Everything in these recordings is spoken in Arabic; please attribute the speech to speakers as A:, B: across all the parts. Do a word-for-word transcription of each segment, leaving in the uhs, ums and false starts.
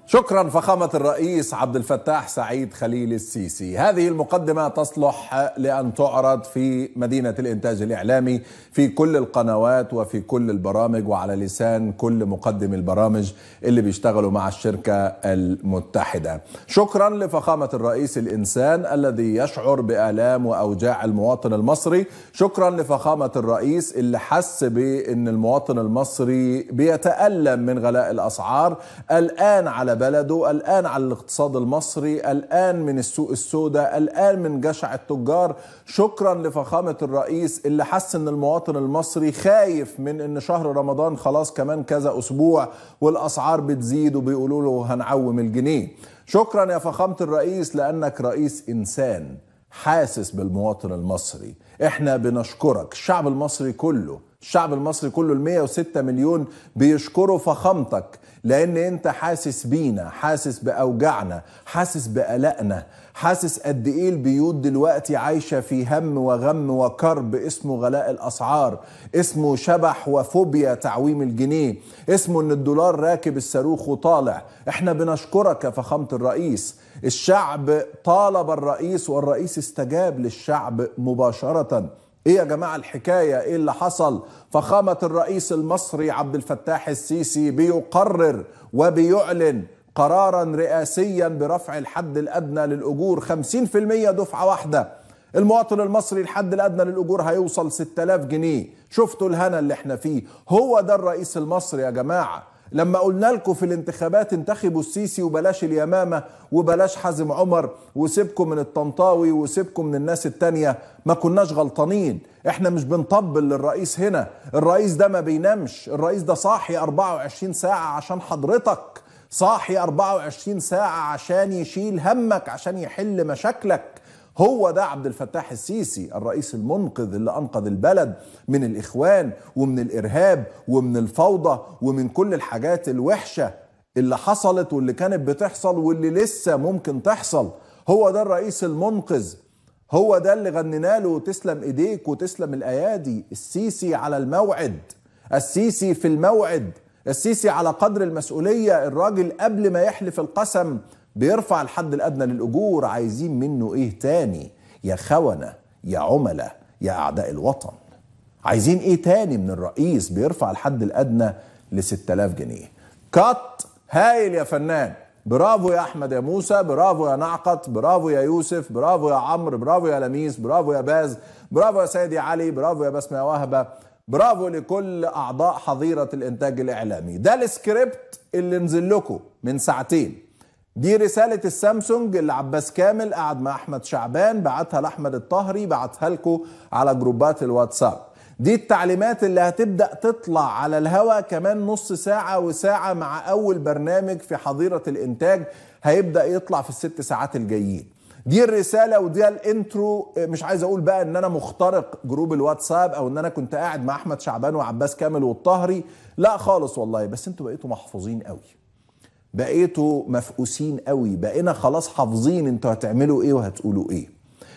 A: شكرا فخامة الرئيس عبد الفتاح سعيد خليل السيسي. هذه المقدمة تصلح لأن تعرض في مدينة الإنتاج الإعلامي في كل القنوات وفي كل البرامج وعلى لسان كل مقدم البرامج اللي بيشتغلوا مع الشركة المتحدة. شكرا لفخامة الرئيس الإنسان الذي يشعر بآلام وأوجاع المواطن المصري. شكرا لفخامة الرئيس اللي حس بأن المواطن المصري بيتألم من غلاء الأسعار، الآن على بلده، الآن على الاقتصاد المصري، الآن من السوق السوداء، الآن من جشع التجار. شكرا لفخامة الرئيس اللي حس ان المواطن المصري خايف من ان شهر رمضان خلاص كمان كذا اسبوع والاسعار بتزيد وبيقولوا له هنعوم الجنيه. شكرا يا فخامة الرئيس لانك رئيس انسان حاسس بالمواطن المصري. احنا بنشكرك، الشعب المصري كله، الشعب المصري كله المية وستة مليون بيشكروا فخامتك لأن أنت حاسس بينا، حاسس بأوجعنا، حاسس بقلقنا، حاسس قد إيه البيوت دلوقتي عايشة في هم وغم وكرب اسمه غلاء الأسعار، اسمه شبح وفوبيا تعويم الجنيه، اسمه إن الدولار راكب الصاروخ وطالع. إحنا بنشكرك يا فخامة الرئيس. الشعب طالب الرئيس والرئيس استجاب للشعب مباشرة. ايه يا جماعة الحكاية؟ ايه اللي حصل؟ فخامة الرئيس المصري عبد الفتاح السيسي بيقرر وبيعلن قرارا رئاسيا برفع الحد الأدنى للأجور خمسين في المية دفعة واحدة. المواطن المصري الحد الأدنى للأجور هيوصل ستة آلاف جنيه. شفتوا الهنا اللي احنا فيه؟ هو ده الرئيس المصري يا جماعة. لما قلنا لكم في الانتخابات انتخبوا السيسي وبلاش اليمامة وبلاش حازم عمر وسيبكم من الطنطاوي وسيبكم من الناس التانية، ما كناش غلطانين. احنا مش بنطبل للرئيس هنا. الرئيس ده ما بينامش، الرئيس ده صاحي أربعة وعشرين ساعة عشان حضرتك، صاحي أربعة وعشرين ساعة عشان يشيل همك، عشان يحل مشاكلك. هو ده عبد الفتاح السيسي، الرئيس المنقذ اللي أنقذ البلد من الإخوان ومن الإرهاب ومن الفوضى ومن كل الحاجات الوحشة اللي حصلت واللي كانت بتحصل واللي لسه ممكن تحصل. هو ده الرئيس المنقذ، هو ده اللي غنينا له تسلم إيديك وتسلم الأيادي. السيسي على الموعد، السيسي في الموعد، السيسي على قدر المسؤولية. الراجل قبل ما يحلف القسم بيرفع الحد الأدنى للأجور. عايزين منه إيه تاني يا خونة يا عملة يا أعداء الوطن؟ عايزين إيه تاني من الرئيس؟ بيرفع الحد الأدنى لستة آلاف جنيه. كات هايل يا فنان، برافو يا أحمد يا موسى، برافو يا نعقت، برافو يا يوسف، برافو يا عمرو، برافو يا لميس، برافو يا باز، برافو يا سيدي علي، برافو يا بسمة يا وهبة، برافو لكل أعضاء حظيرة الإنتاج الإعلامي. ده السكريبت اللي نزل لكم من ساعتين. دي رسالة السامسونج اللي عباس كامل قعد مع أحمد شعبان بعتها لأحمد الطهري، بعتها لكم على جروبات الواتساب. دي التعليمات اللي هتبدأ تطلع على الهوا كمان نص ساعة وساعة مع أول برنامج في حظيرة الإنتاج هيبدأ يطلع في الست ساعات الجايين. دي الرسالة ودي الانترو. مش عايز أقول بقى إن أنا مخترق جروب الواتساب أو إن أنا كنت قاعد مع أحمد شعبان وعباس كامل والطهري، لا خالص والله. بس انتوا بقيتوا محفوظين قوي، بقيتوا مفقوسين قوي، بقينا خلاص حافظين انتوا هتعملوا ايه وهتقولوا ايه.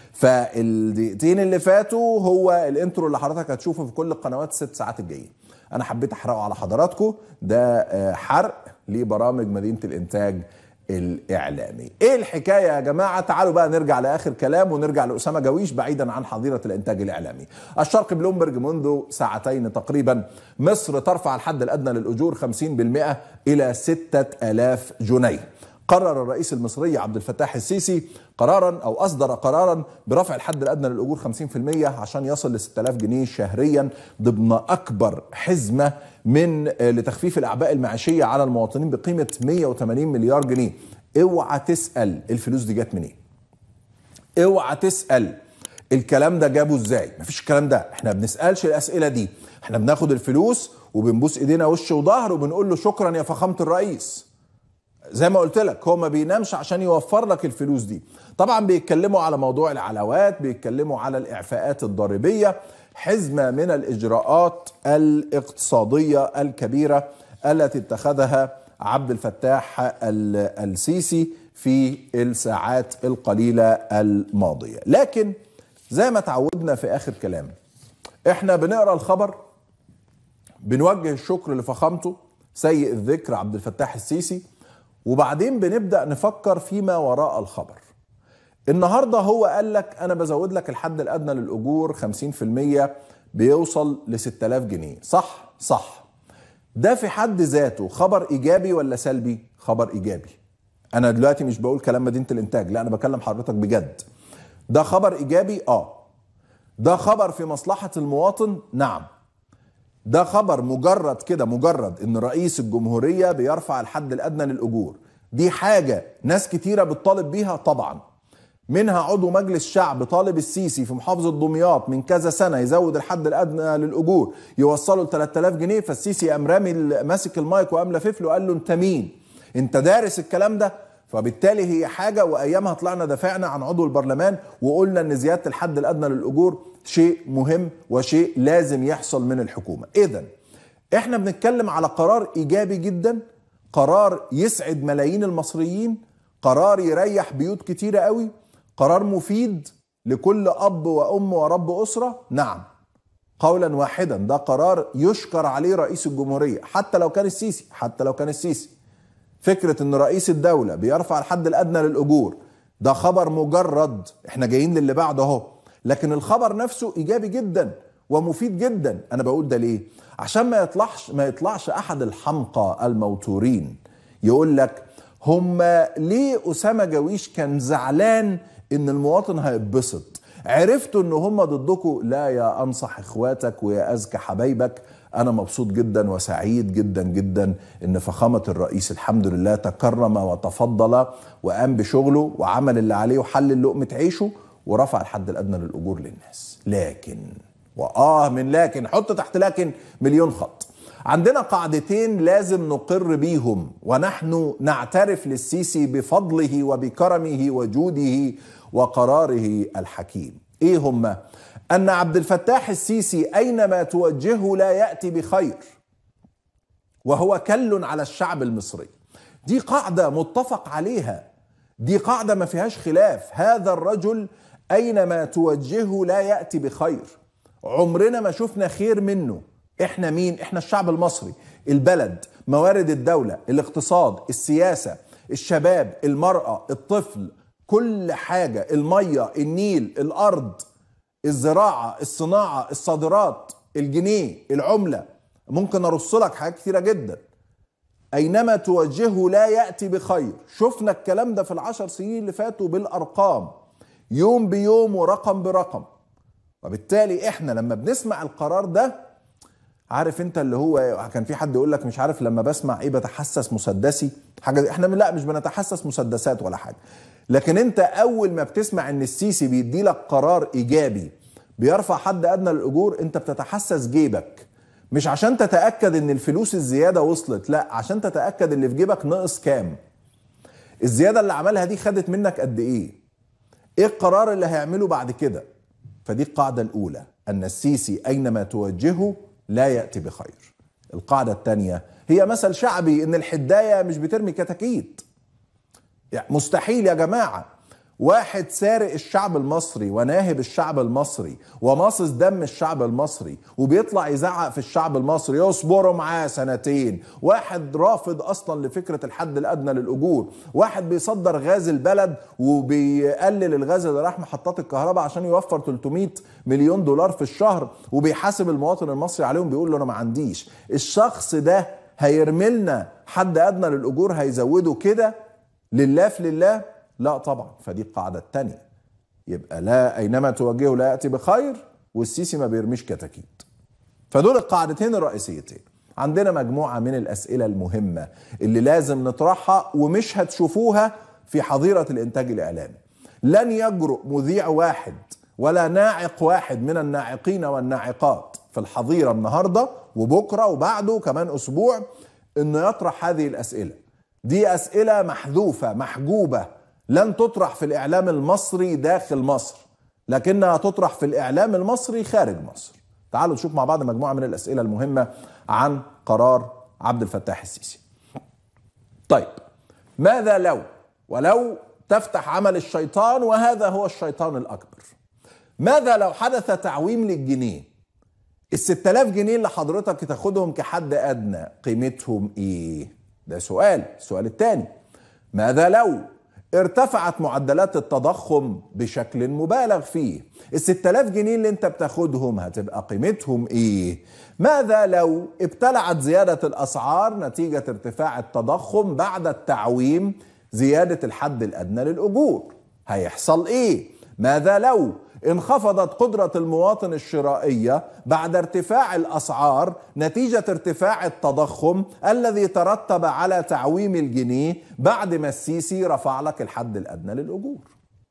A: فالدقيقتين اللي فاتوا هو الانترو اللي حضرتك هتشوفه في كل القنوات الست ساعات الجايين. انا حبيت احرقه على حضراتكم، ده حرق لبرامج مدينة الانتاج الاعلامي. ايه الحكاية يا جماعة؟ تعالوا بقى نرجع لاخر كلام ونرجع لأسامة جويش بعيدا عن حظيرة الانتاج الاعلامي. الشرق بلومبرج منذ ساعتين تقريبا: مصر ترفع الحد الادنى للاجور خمسين بالمئة الى ستة آلاف جنيه. قرر الرئيس المصري عبد الفتاح السيسي قرارا او اصدر قرارا برفع الحد الادنى للاجور خمسين بالمئة عشان يصل ل ستة آلاف جنيه شهريا ضمن اكبر حزمه من لتخفيف الاعباء المعيشيه على المواطنين بقيمه مئة وثمانين مليار جنيه. اوعى تسال الفلوس دي جت منين، اوعى تسال الكلام ده جابه ازاي. مفيش الكلام ده، احنا بنسالش الاسئله دي. احنا بناخد الفلوس وبنبوس ايدينا وش وظهر وبنقول له شكرا يا فخامه الرئيس. زي ما قلت لك هو ما بينامش عشان يوفر لك الفلوس دي. طبعا بيتكلموا على موضوع العلاوات، بيتكلموا على الاعفاءات الضريبيه، حزمه من الاجراءات الاقتصاديه الكبيره التي اتخذها عبد الفتاح السيسي في الساعات القليله الماضيه. لكن زي ما تعودنا في اخر كلام، احنا بنقرا الخبر بنوجه الشكر لفخامته سيء الذكر عبد الفتاح السيسي، وبعدين بنبدأ نفكر فيما وراء الخبر. النهاردة هو قال لك أنا بزود لك الحد الأدنى للأجور خمسين في المية بيوصل ل ستة آلاف جنيه. صح؟ صح. ده في حد ذاته خبر إيجابي ولا سلبي؟ خبر إيجابي. أنا دلوقتي مش بقول كلام مدينة الإنتاج، لا أنا بكلم حضرتك بجد. ده خبر إيجابي؟ آه. ده خبر في مصلحة المواطن؟ نعم. ده خبر مجرد كده، مجرد إن رئيس الجمهورية بيرفع الحد الأدنى للأجور، دي حاجة ناس كتيرة بتطالب بيها طبعا، منها عضو مجلس شعب طالب السيسي في محافظة دمياط من كذا سنة يزود الحد الأدنى للأجور يوصله ل ثلاثة آلاف جنيه، فالسيسي قام رامي ماسك المايك وقام لافف له وقال له أنت مين؟ أنت دارس الكلام ده؟ فبالتالي هي حاجة، وأيامها طلعنا دافعنا عن عضو البرلمان وقلنا أن زيادة الحد الأدنى للأجور شيء مهم وشيء لازم يحصل من الحكومة. إذن إحنا بنتكلم على قرار إيجابي جدا، قرار يسعد ملايين المصريين، قرار يريح بيوت كتيرة قوي، قرار مفيد لكل أب وأم ورب أسرة. نعم، قولا واحدا ده قرار يشكر عليه رئيس الجمهورية، حتى لو كان السيسي، حتى لو كان السيسي. فكرة ان رئيس الدولة بيرفع الحد الأدنى للأجور ده خبر مجرد، احنا جايين للي بعده اهو، لكن الخبر نفسه إيجابي جدا ومفيد جدا. أنا بقول ده ليه؟ عشان ما يطلعش ما يطلعش أحد الحمقى الموتورين يقول لك هم ليه أسامة جويش كان زعلان ان المواطن هيتبسط، عرفتوا ان هم ضدكم؟ لا يا انصح اخواتك ويا اذكى حبايبك، انا مبسوط جدا وسعيد جدا جدا ان فخامة الرئيس الحمد لله تكرم وتفضل وقام بشغله وعمل اللي عليه وحل لقمة عيشه ورفع الحد الادنى للاجور للناس. لكن واه من لكن، حط تحت لكن مليون خط. عندنا قاعدتين لازم نقر بيهم ونحن نعترف للسيسي بفضله وبكرمه وجوده وقراره الحكيم. ايه هما؟ ان عبد الفتاح السيسي اينما توجهه لا يأتي بخير، وهو كل على الشعب المصري. دي قاعدة متفق عليها، دي قاعدة ما فيهاش خلاف. هذا الرجل اينما توجهه لا يأتي بخير، عمرنا ما شفنا خير منه. احنا مين؟ احنا الشعب المصري، البلد، موارد الدولة، الاقتصاد، السياسة، الشباب، المرأة، الطفل، كل حاجة، المية، النيل، الأرض، الزراعة، الصناعة، الصادرات، الجنيه، العملة، ممكن أرص لك حاجات كثيرة جدا. أينما توجهه لا يأتي بخير. شفنا الكلام ده في العشر سنين اللي فاتوا بالأرقام، يوم بيوم ورقم برقم. وبالتالي احنا لما بنسمع القرار ده، عارف انت اللي هو كان في حد يقول لك مش عارف لما بسمع ايه بتحسس مسدسي حاجه، احنا لا مش بنتحسس مسدسات ولا حاجه، لكن انت اول ما بتسمع ان السيسي بيدي لك قرار ايجابي بيرفع حد ادنى للاجور، انت بتتحسس جيبك، مش عشان تتاكد ان الفلوس الزياده وصلت، لا عشان تتاكد اللي في جيبك ناقص كام، الزياده اللي عملها دي خدت منك قد ايه، ايه القرار اللي هيعمله بعد كده. فدي القاعده الاولى، ان السيسي اينما توجهه لا يأتي بخير. القاعدة الثانية هي مثل شعبي ان الحداية مش بترمي كتاكيت. يعني مستحيل يا جماعة واحد سارق الشعب المصري وناهب الشعب المصري وماصص دم الشعب المصري وبيطلع يزعق في الشعب المصري يصبروا معاه سنتين، واحد رافض اصلا لفكرة الحد الادنى للاجور، واحد بيصدر غاز البلد وبيقلل الغاز اللي راح محطات الكهرباء عشان يوفر ثلاثمائة مليون دولار في الشهر وبيحاسب المواطن المصري عليهم بيقول له انا ما عنديش. الشخص ده هيرمي لنا حد ادنى للاجور هيزوده كده لله في لله؟ لا طبعا. فدي القاعدة الثانية، يبقى لا اينما توجهه لا يأتي بخير، والسيسي ما بيرميش كتاكيت. فدول القاعدتين الرئيسيتين. عندنا مجموعة من الأسئلة المهمة اللي لازم نطرحها ومش هتشوفوها في حظيرة الإنتاج الإعلامي. لن يجرؤ مذيع واحد ولا ناعق واحد من الناعقين والناعقات في الحظيرة النهاردة وبكرة وبعده كمان أسبوع إنه يطرح هذه الأسئلة. دي أسئلة محذوفة محجوبة، لن تطرح في الإعلام المصري داخل مصر، لكنها تطرح في الإعلام المصري خارج مصر. تعالوا نشوف مع بعض مجموعة من الأسئلة المهمة عن قرار عبد الفتاح السيسي. طيب، ماذا لو ولو تفتح عمل الشيطان وهذا هو الشيطان الأكبر، ماذا لو حدث تعويم للجنيه؟ الستة آلاف جنيه اللي حضرتك تاخدهم كحد أدنى قيمتهم إيه؟ ده سؤال. السؤال الثاني، ماذا لو ارتفعت معدلات التضخم بشكل مبالغ فيه؟ الست آلاف جنيه اللي انت بتاخدهم هتبقى قيمتهم ايه؟ ماذا لو ابتلعت زيادة الأسعار نتيجة ارتفاع التضخم بعد التعويم زيادة الحد الأدنى للأجور؟ هيحصل ايه؟ ماذا لو انخفضت قدرة المواطن الشرائية بعد ارتفاع الأسعار نتيجة ارتفاع التضخم الذي ترتب على تعويم الجنيه بعد ما السيسي رفع لك الحد الأدنى للأجور؟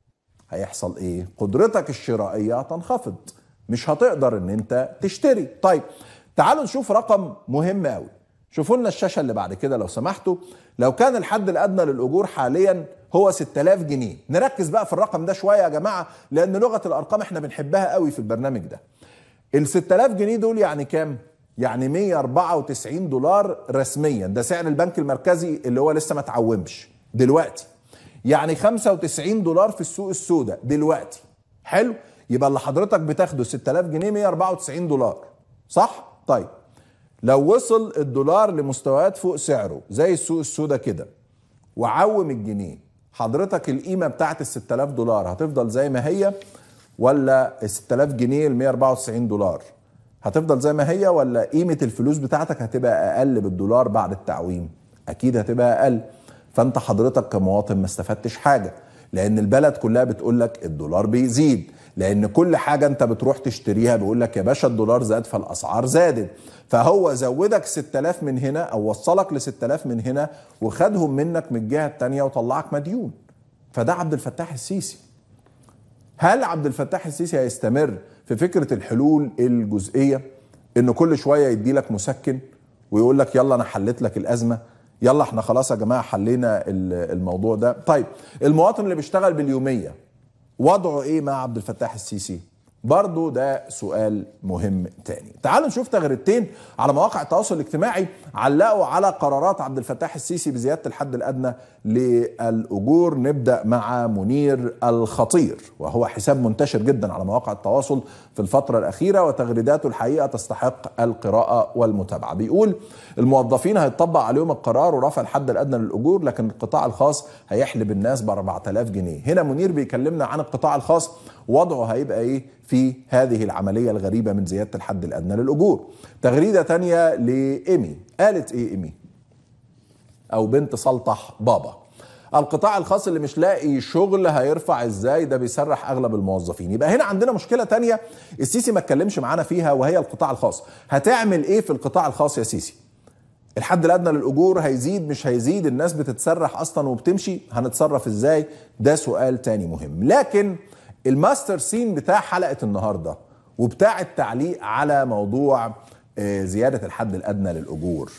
A: هيحصل ايه؟ قدرتك الشرائية تنخفض، مش هتقدر ان انت تشتري. طيب تعالوا نشوف رقم مهم قوي. شوفوا لنا الشاشة اللي بعد كده لو سمحتوا. لو كان الحد الأدنى للأجور حاليا هو ستة آلاف جنيه، نركز بقى في الرقم ده شوية يا جماعة لأن لغة الأرقام احنا بنحبها قوي في البرنامج ده. ال ستة آلاف جنيه دول يعني كام؟ يعني مية وأربعة وتسعين دولار رسميا، ده سعر البنك المركزي اللي هو لسه ما تعومش دلوقتي. يعني خمسة وتسعين دولار في السوق السوداء دلوقتي. حلو؟ يبقى اللي حضرتك بتاخده ستة آلاف جنيه مية وأربعة وتسعين دولار، صح؟ طيب لو وصل الدولار لمستويات فوق سعره زي السوق السوداء كده وعوم الجنيه، حضرتك القيمة بتاعت ال ستة آلاف دولار هتفضل زي ما هي ولا ال ستة آلاف جنيه ال مية وأربعة وتسعين دولار هتفضل زي ما هي، ولا قيمة الفلوس بتاعتك هتبقى أقل بالدولار بعد التعويم؟ أكيد هتبقى أقل. فأنت حضرتك كمواطن ما استفدتش حاجة، لأن البلد كلها بتقول لك الدولار بيزيد، لأن كل حاجة أنت بتروح تشتريها بيقول لك يا باشا الدولار زاد فالأسعار زادت. فهو زودك ستة آلاف من هنا أو وصلك ل ستة آلاف من هنا وخدهم منك من الجهة التانية وطلعك مديون. فده عبد الفتاح السيسي. هل عبد الفتاح السيسي هيستمر في فكرة الحلول الجزئية إنه كل شوية يدي لك مسكن ويقول لك يلا أنا حلت لك الأزمة، يلا احنا خلاص يا جماعة حلينا الموضوع ده؟ طيب المواطن اللي بيشتغل باليومية وضعه ايه مع عبد الفتاح السيسي؟ برضو ده سؤال مهم تاني. تعالوا نشوف تغريدتين على مواقع التواصل الاجتماعي علقوا على قرارات عبد الفتاح السيسي بزيادة الحد الأدنى للأجور. نبدأ مع منير الخطير، وهو حساب منتشر جدا على مواقع التواصل في الفترة الأخيرة وتغريداته الحقيقة تستحق القراءة والمتابعة. بيقول الموظفين هيطبق عليهم القرار ورفع الحد الأدنى للأجور، لكن القطاع الخاص هيحلب الناس ب أربعة آلاف جنيه. هنا منير بيكلمنا عن القطاع الخاص، وضعه هيبقى ايه في هذه العملية الغريبة من زيادة الحد الأدنى للأجور. تغريدة تانية لإيمي، قالت ايه إيمي او بنت سلطح بابا؟ القطاع الخاص اللي مش لاقي شغل هيرفع ازاي؟ ده بيسرح اغلب الموظفين. يبقى هنا عندنا مشكلة تانية السيسي ما اتكلمش معانا فيها، وهي القطاع الخاص. هتعمل ايه في القطاع الخاص يا سيسي؟ الحد الأدنى للأجور هيزيد مش هيزيد؟ الناس بتتسرح أصلا وبتمشي، هنتصرف ازاي؟ ده سؤال تاني مهم. لكن الماستر سين بتاع حلقة النهاردة وبتاع التعليق على موضوع زيادة الحد الأدنى للأجور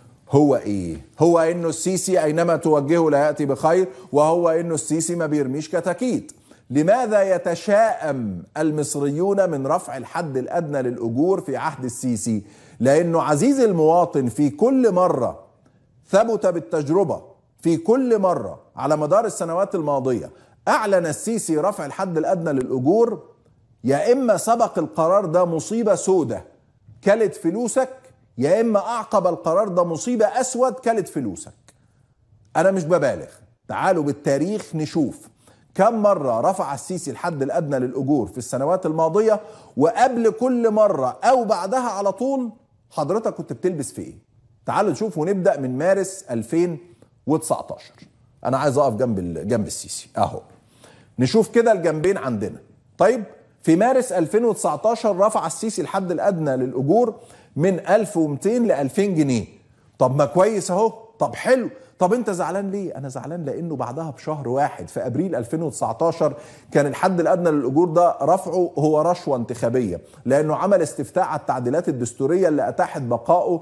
A: هو ايه؟ هو انه السيسي اينما توجهه لا يأتي بخير، وهو انه السيسي ما بيرميش كتاكيت. لماذا يتشائم المصريون من رفع الحد الأدنى للأجور في عهد السيسي؟ لأنه عزيز المواطن في كل مرة ثبت بالتجربة، في كل مرة على مدار السنوات الماضية أعلن السيسي رفع الحد الأدنى للأجور، يا إما سبق القرار ده مصيبة سودة كلت فلوسك، يا إما أعقب القرار ده مصيبة أسود كلت فلوسك. أنا مش ببالغ، تعالوا بالتاريخ نشوف كم مرة رفع السيسي الحد الأدنى للأجور في السنوات الماضية، وقبل كل مرة أو بعدها على طول حضرتك كنت بتلبس في إيه؟ تعالوا نشوف ونبدأ من مارس ألفين وتسعتاشر. أنا عايز أقف جنب جنب السيسي أهو، نشوف كده الجنبين عندنا. طيب في مارس ألفين وتسعتاشر رفع السيسي الحد الأدنى للأجور من ألف ومئتين ل ألفين جنيه. طب ما كويس أهو، طب حلو. طب انت زعلان ليه؟ انا زعلان لانه بعدها بشهر واحد في ابريل ألفين وتسعتاشر كان الحد الادنى للاجور ده رفعه هو رشوه انتخابيه، لانه عمل استفتاء على التعديلات الدستوريه اللي اتاحت بقائه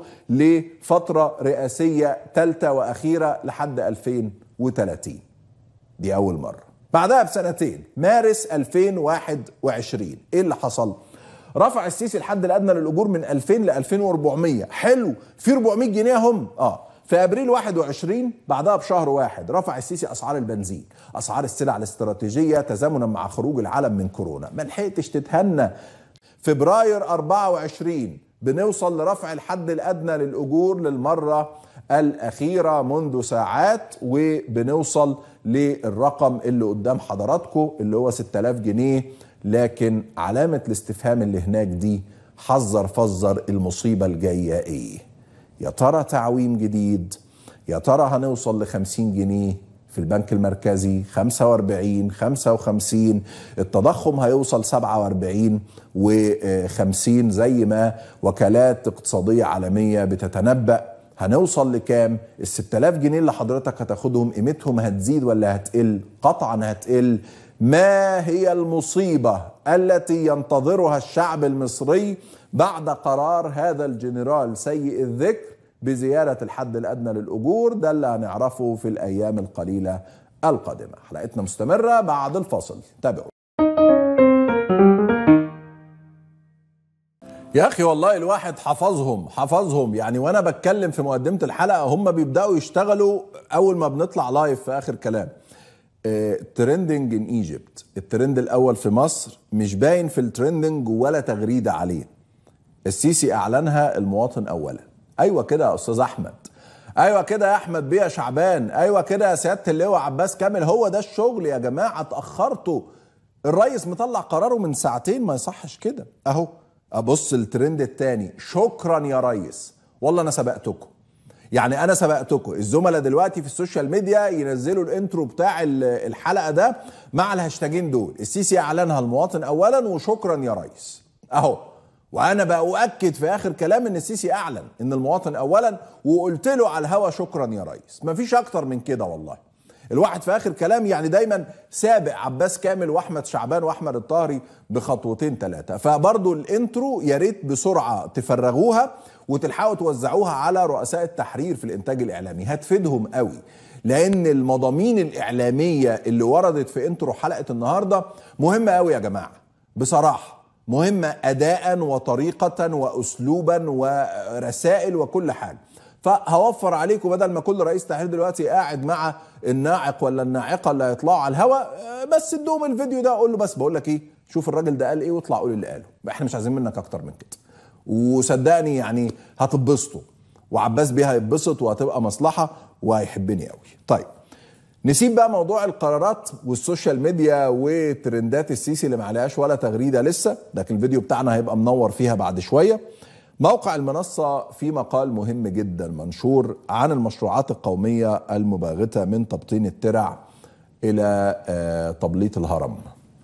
A: لفتره رئاسيه ثالثه واخيره لحد ألفين وثلاثين. دي اول مره. بعدها بسنتين مارس ألفين وواحد وعشرين ايه اللي حصل؟ رفع السيسي الحد الادنى للاجور من ألفين ل ألفين وأربعمية. حلو، في أربعمية جنيه هم. اه في ابريل واحد وعشرين بعدها بشهر واحد رفع السيسي اسعار البنزين، اسعار السلع الاستراتيجيه تزامنا مع خروج العالم من كورونا. ما لحقتش تتهنى. فبراير أربعة وعشرين بنوصل لرفع الحد الأدنى للأجور للمرة الأخيرة منذ ساعات، وبنوصل للرقم اللي قدام حضراتكم اللي هو ستة آلاف جنيه. لكن علامة الاستفهام اللي هناك دي حذر فزر المصيبة الجاية ايه؟ يا ترى تعويم جديد؟ يا ترى هنوصل لخمسين جنيه في البنك المركزي، خمسة وأربعين، خمسة وخمسين، التضخم هيوصل سبعة وأربعين وخمسين زي ما وكالات اقتصادية عالمية بتتنبأ؟ هنوصل لكام؟ الستة آلاف جنيه اللي حضرتك هتاخدهم قيمتهم هتزيد ولا هتقل؟ قطعا هتقل. ما هي المصيبة التي ينتظرها الشعب المصري بعد قرار هذا الجنرال سيء الذكر بزيادة الحد الأدنى للأجور؟ ده اللي هنعرفه في الأيام القليلة القادمة. حلقتنا مستمرة بعد الفاصل، تابعوا. يا أخي والله الواحد حفظهم حفظهم يعني، وأنا بتكلم في مقدمة الحلقة هم بيبدأوا يشتغلوا أول ما بنطلع لايف في آخر كلام. ترندنج ان ايجيبت، الترند الأول في مصر مش باين في الترندنج ولا تغريدة عليه. السيسي أعلنها المواطن أولا. أيوة كده يا أستاذ أحمد، أيوة كده يا أحمد بيه شعبان، أيوة كده يا سيادة اللواء عباس كامل، هو ده الشغل يا جماعة. اتأخرتوا، الرئيس مطلع قراره من ساعتين، ما يصحش كده. أهو أبص الترند التاني، شكرا يا ريس، والله أنا سبقتكم. يعني أنا سبقتكم. الزملاء دلوقتي في السوشيال ميديا ينزلوا الانترو بتاع الحلقة ده مع الهاشتاجين دول، السيسي أعلنها المواطن أولا وشكرا يا ريس. أهو، وأنا بأؤكد في آخر كلام إن السيسي أعلن إن المواطن أولا، وقلت له على الهوا شكرا يا ريس. مفيش أكتر من كده والله. الواحد في آخر كلام يعني دايما سابق عباس كامل وأحمد شعبان وأحمد الطاهري بخطوتين ثلاثة. فبرضو الانترو يا ريت بسرعة تفرغوها وتلحقوا توزعوها على رؤساء التحرير في الإنتاج الإعلامي، هتفيدهم قوي. لأن المضامين الإعلامية اللي وردت في انترو حلقة النهاردة مهمة قوي يا جماعة، بصراحة مهمة أداء وطريقة وأسلوبا ورسائل وكل حاجة. فهوفر عليكم بدل ما كل رئيس تحرير دلوقتي قاعد مع الناعق ولا الناعقة اللي هيطلعوا على الهوا، بس ادوهم الفيديو ده، اقول له بس بقول لك ايه، شوف الراجل ده قال ايه واطلع قول اللي قاله، احنا مش عايزين منك اكتر من كده. وصدقني يعني هتتبسطوا، وعباس بيه هيتبسط وهتبقى مصلحة وهيحبني قوي. طيب نسيب بقى موضوع القرارات والسوشيال ميديا وترندات السيسي اللي ما عليهاش ولا تغريدة لسه، لكن الفيديو بتاعنا هيبقى منور فيها بعد شوية. موقع المنصة في مقال مهم جدا منشور عن المشروعات القومية المباغتة من تبطين الترع إلى تبليط الهرم.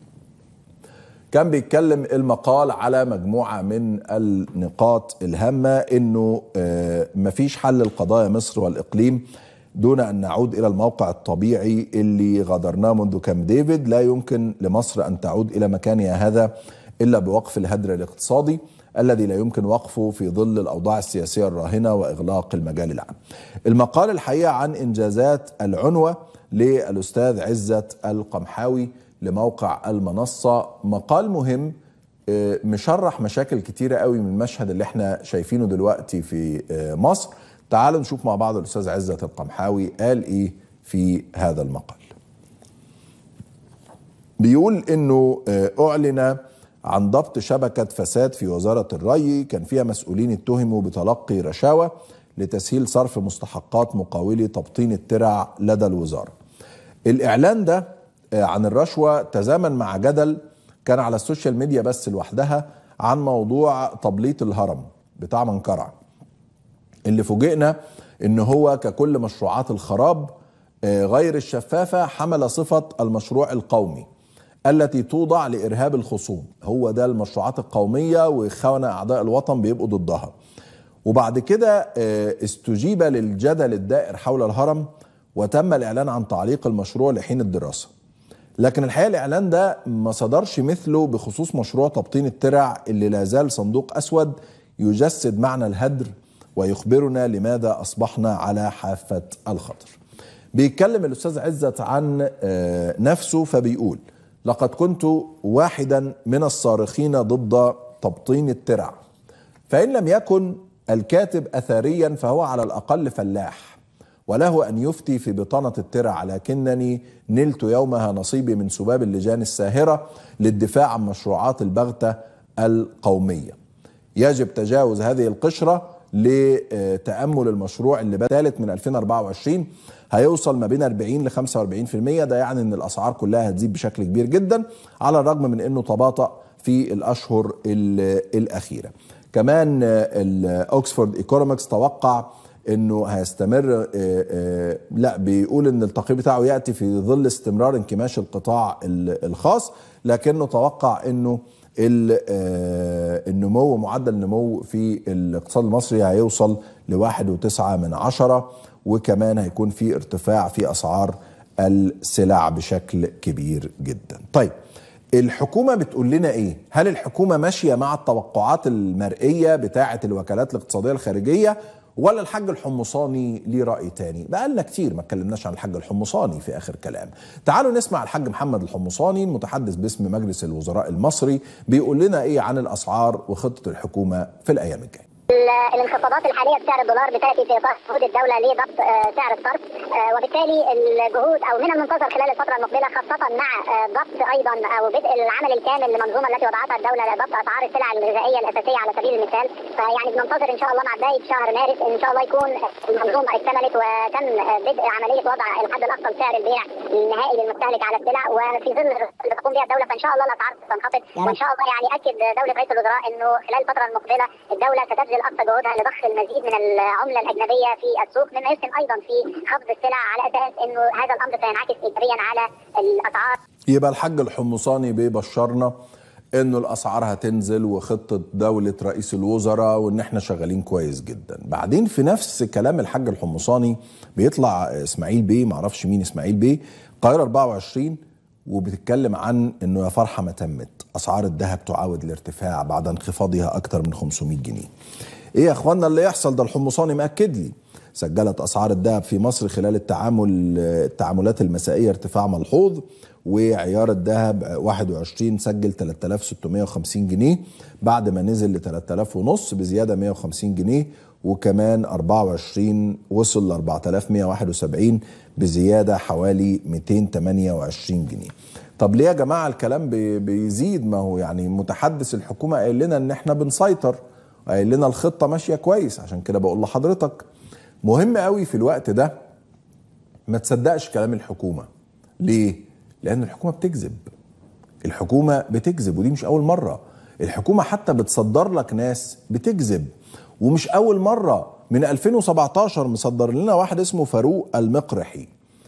A: كان بيتكلم المقال على مجموعة من النقاط الهامة، إنه مفيش حل لقضايا مصر والإقليم دون أن نعود إلى الموقع الطبيعي اللي غادرناه منذ كامب ديفيد. لا يمكن لمصر أن تعود إلى مكانها هذا إلا بوقف الهدر الاقتصادي الذي لا يمكن وقفه في ظل الأوضاع السياسية الراهنة وإغلاق المجال العام. المقال الحقيقة عن إنجازات العنوة للأستاذ عزت القمحاوي لموقع المنصة، مقال مهم مشرح مشاكل كتيرة قوي من المشهد اللي احنا شايفينه دلوقتي في مصر. تعالوا نشوف مع بعض الأستاذ عزت القمحاوي قال إيه في هذا المقال. بيقول إنه أعلن عن ضبط شبكة فساد في وزارة الري كان فيها مسؤولين اتهموا بتلقي رشاوى لتسهيل صرف مستحقات مقاولي تبطين الترع لدى الوزارة. الإعلان ده عن الرشوة تزامن مع جدل كان على السوشيال ميديا بس لوحدها عن موضوع تبليط الهرم بتاع منقرع، اللي فوجئنا إن هو ككل مشروعات الخراب غير الشفافة حمل صفة المشروع القومي التي توضع لإرهاب الخصوم. هو ده المشروعات القومية، وإخواننا أعداء الوطن بيبقوا ضدها. وبعد كده استجيب للجدل الدائر حول الهرم وتم الإعلان عن تعليق المشروع لحين الدراسة. لكن الحقيقة الإعلان ده ما صدرش مثله بخصوص مشروع تبطين الترع اللي لا زال صندوق أسود يجسد معنى الهدر ويخبرنا لماذا أصبحنا على حافة الخطر. بيتكلم الأستاذ عزت عن نفسه فبيقول: لقد كنت واحدا من الصارخين ضد تبطين الترع، فإن لم يكن الكاتب أثريا فهو على الأقل فلاح وله أن يفتي في بطانة الترع، لكنني نلت يومها نصيبي من سباب اللجان الساهرة للدفاع عن مشروعات البغتة القومية. يجب تجاوز هذه القشرة لتأمل المشروع اللي بدأت من ألفين وأربعة وعشرين هيوصل ما بين أربعين لخمسة وأربعين بالمية. ده يعني ان الاسعار كلها هتزيد بشكل كبير جدا، على الرغم من انه تباطأ في الاشهر الاخيره. كمان الاوكسفورد ايكونومكس توقع انه هيستمر، لا بيقول ان التقييم بتاعه ياتي في ظل استمرار انكماش القطاع الخاص، لكنه توقع انه النمو معدل النمو في الاقتصاد المصري هيوصل لواحد وتسعة من عشرة، وكمان هيكون في ارتفاع في اسعار السلع بشكل كبير جدا. طيب الحكومة بتقول لنا ايه؟ هل الحكومة ماشية مع التوقعات المرئية بتاعة الوكالات الاقتصادية الخارجية، ولا الحاج الحمصاني ليه رأي تاني؟ بقالنا كتير ما اتكلمناش عن الحاج الحمصاني في آخر كلام. تعالوا نسمع الحاج محمد الحمصاني المتحدث باسم مجلس الوزراء المصري بيقول لنا ايه عن الأسعار وخطة الحكومة في الأيام الجاية.
B: الانخفاضات الحاليه في سعر الدولار بتاتي في اطار جهود الدوله لضبط سعر الصرف، وبالتالي الجهود او من المنتظر خلال الفتره المقبله خاصه مع ضبط ايضا او بدء العمل الكامل للمنظومه التي وضعتها الدوله لضبط اسعار السلع الغذائيه الاساسيه على سبيل المثال. فيعني بننتظر ان شاء الله مع بدايه شهر مارس ان شاء الله يكون المنظومه اكتملت وتم بدء عمليه وضع الحد الاقصى لسعر البيع النهائي للمستهلك على السلع، وفي ظل اللي تقوم بها الدوله فان شاء الله الاسعار ستنخفض. وان شاء الله يعني اكد دوله رئيس الوزراء انه خلال الفتره المقبله الدوله ستبذل اقصى جهودها لضخ المزيد من العمله الاجنبيه في السوق، مما يسهم ايضا في خفض السلع على اساس انه هذا الامر سينعكس ايجابيا على الاسعار.
A: يبقى الحاج الحمصاني بيبشرنا انه الاسعار هتنزل وخطه دوله رئيس الوزراء وان احنا شغالين كويس جدا. بعدين في نفس كلام الحاج الحمصاني بيطلع اسماعيل بيه، معرفش مين اسماعيل بيه، القاهره أربعة وعشرين، وبتتكلم عن انه يا فرحه ما تمت، اسعار الذهب تعاود الارتفاع بعد انخفاضها اكثر من خمسمائة جنيه. ايه يا اخوانا اللي يحصل ده؟ الحمصاني مأكد لي سجلت اسعار الذهب في مصر خلال التعامل التعاملات المسائيه ارتفاع ملحوظ، وعيار الذهب واحد وعشرين سجل ثلاثة آلاف وستمائة وخمسين جنيه بعد ما نزل ل ثلاثة آلاف ونص بزياده مائة وخمسين جنيه، وكمان أربعة وعشرين وصل ل أربعة آلاف ومائة وواحد وسبعين بزياده حوالي مئتين وثمانية وعشرين جنيه. طب ليه يا جماعه الكلام بيزيد؟ ما هو يعني متحدث الحكومه قال لنا ان احنا بنسيطر، قال لنا الخطه ماشيه كويس. عشان كده بقول لحضرتك مهم قوي في الوقت ده ما تصدقش كلام الحكومه. ليه؟ لان الحكومه بتكذب. الحكومه بتكذب ودي مش اول مره. الحكومه حتى بتصدر لك ناس بتكذب، ومش اول مره. من ألفين وسبعتاشر مصدر لنا واحد اسمه فاروق المقرحي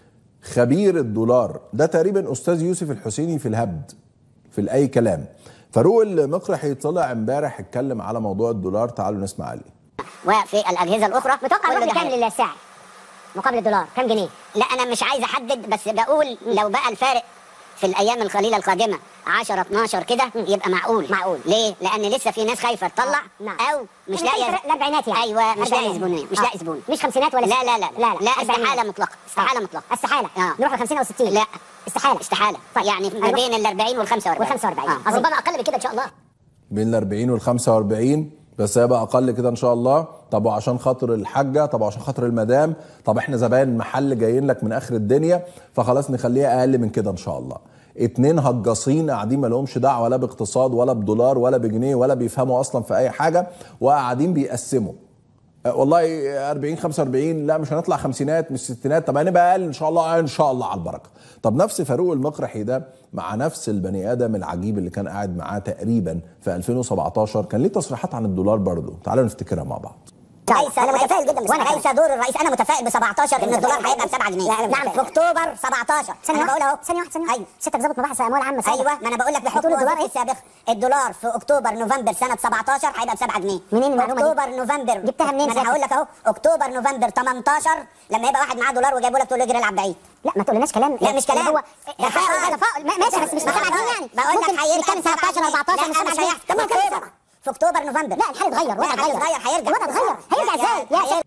A: خبير الدولار، ده تقريبا استاذ يوسف الحسيني في الهبد في الاي كلام. فاروق المقرحي طلع امبارح اتكلم على موضوع الدولار، تعالوا نسمع عليه.
C: وفي الاجهزه الاخرى
B: متوقع الرقم كام للسعر مقابل الدولار؟ كام جنيه؟
C: لا انا مش عايز احدد، بس بقول لو بقى الفارق في الايام القليله القادمه عشرة اتناشر كده يبقى معقول.
B: معقول
C: ليه؟ لان لسه في ناس خايفه تطلع
B: نعم.
C: او مش لاقيه
B: الاربعينات يعني.
C: ايوه مش لاقي زبونيه، مش لاقي زبون،
B: مش خمسينات ولا
C: لا لا لا
B: لا,
C: لا استحاله مطلقه، استحاله مطلقه
B: استحاله
C: آه.
B: نروح ل خمسين او ستين؟
C: لا
B: استحاله
C: استحاله طيب. يعني ما بين ال أربعين وال خمسة وأربعين
B: وال خمسة وأربعين
C: آه.
B: ربما اقل من كده ان شاء الله.
A: بين ال أربعين وال خمسة وأربعين، بس هيبقى اقل كده ان شاء الله. طب وعشان خاطر الحاجه، طب وعشان خاطر المدام، طب احنا زباين المحل جايين لك من اخر الدنيا، فخلاص نخليها اقل من كده ان شاء الله. اتنين هجاصين قاعدين ما لهمش دعوه لا باقتصاد ولا بدولار ولا بجنيه ولا بيفهموا اصلا في اي حاجه، وقاعدين بيقسموا. أه والله أربعين خمسة وأربعين، لا مش هنطلع خمسينات مش ستينات، طب هنبقى اقل ان شاء الله ان شاء الله على البركه. طب نفس فاروق المقرحي ده مع نفس البني ادم العجيب اللي كان قاعد معاه تقريبا في ألفين وسبعتاشر كان ليه تصريحات عن الدولار برضه، تعالوا نفتكرها مع بعض.
C: ليس انا متفائل جدا، وانا ليس دور الرئيس، انا متفائل ب سبعتاشر ان الدولار هيبقى ب سبعة جنيه. نعم في اكتوبر سبعتاشر.
B: ثانيه
C: انا بقول اهو
B: ثانيه واحده ثانيه
C: ايوه
B: ستك ظابط مباحث اموال عامه سابق.
C: ايوه ما انا بقول لك بحكم الدولار السابق الدولار في اكتوبر نوفمبر سنه سبعتاشر هيبقى ب سبعة جنيه.
B: منين المعلومه دي؟
C: اكتوبر نوفمبر
B: جبتها منين؟
C: انا هقول لك اهو اكتوبر نوفمبر تمنتاشر لما يبقى واحد معاه دولار وجايبه لك تقول له اجري العب بعيد.
B: لا ما تقولناش كلام.
C: لا مش كلام،
B: هو تفاؤل تفاؤل ماشي بس مش سبعة جنيه يعني.
C: بقول لك هيرجع
B: سبعتاشر أربعتاشر مش سبعة جنيه.
C: طب ما كده في اكتوبر نوفمبر.
B: لا الحال اتغير، الوضع اتغير.
C: هيرجع
B: الوضع اتغير، هيرجع ازاي؟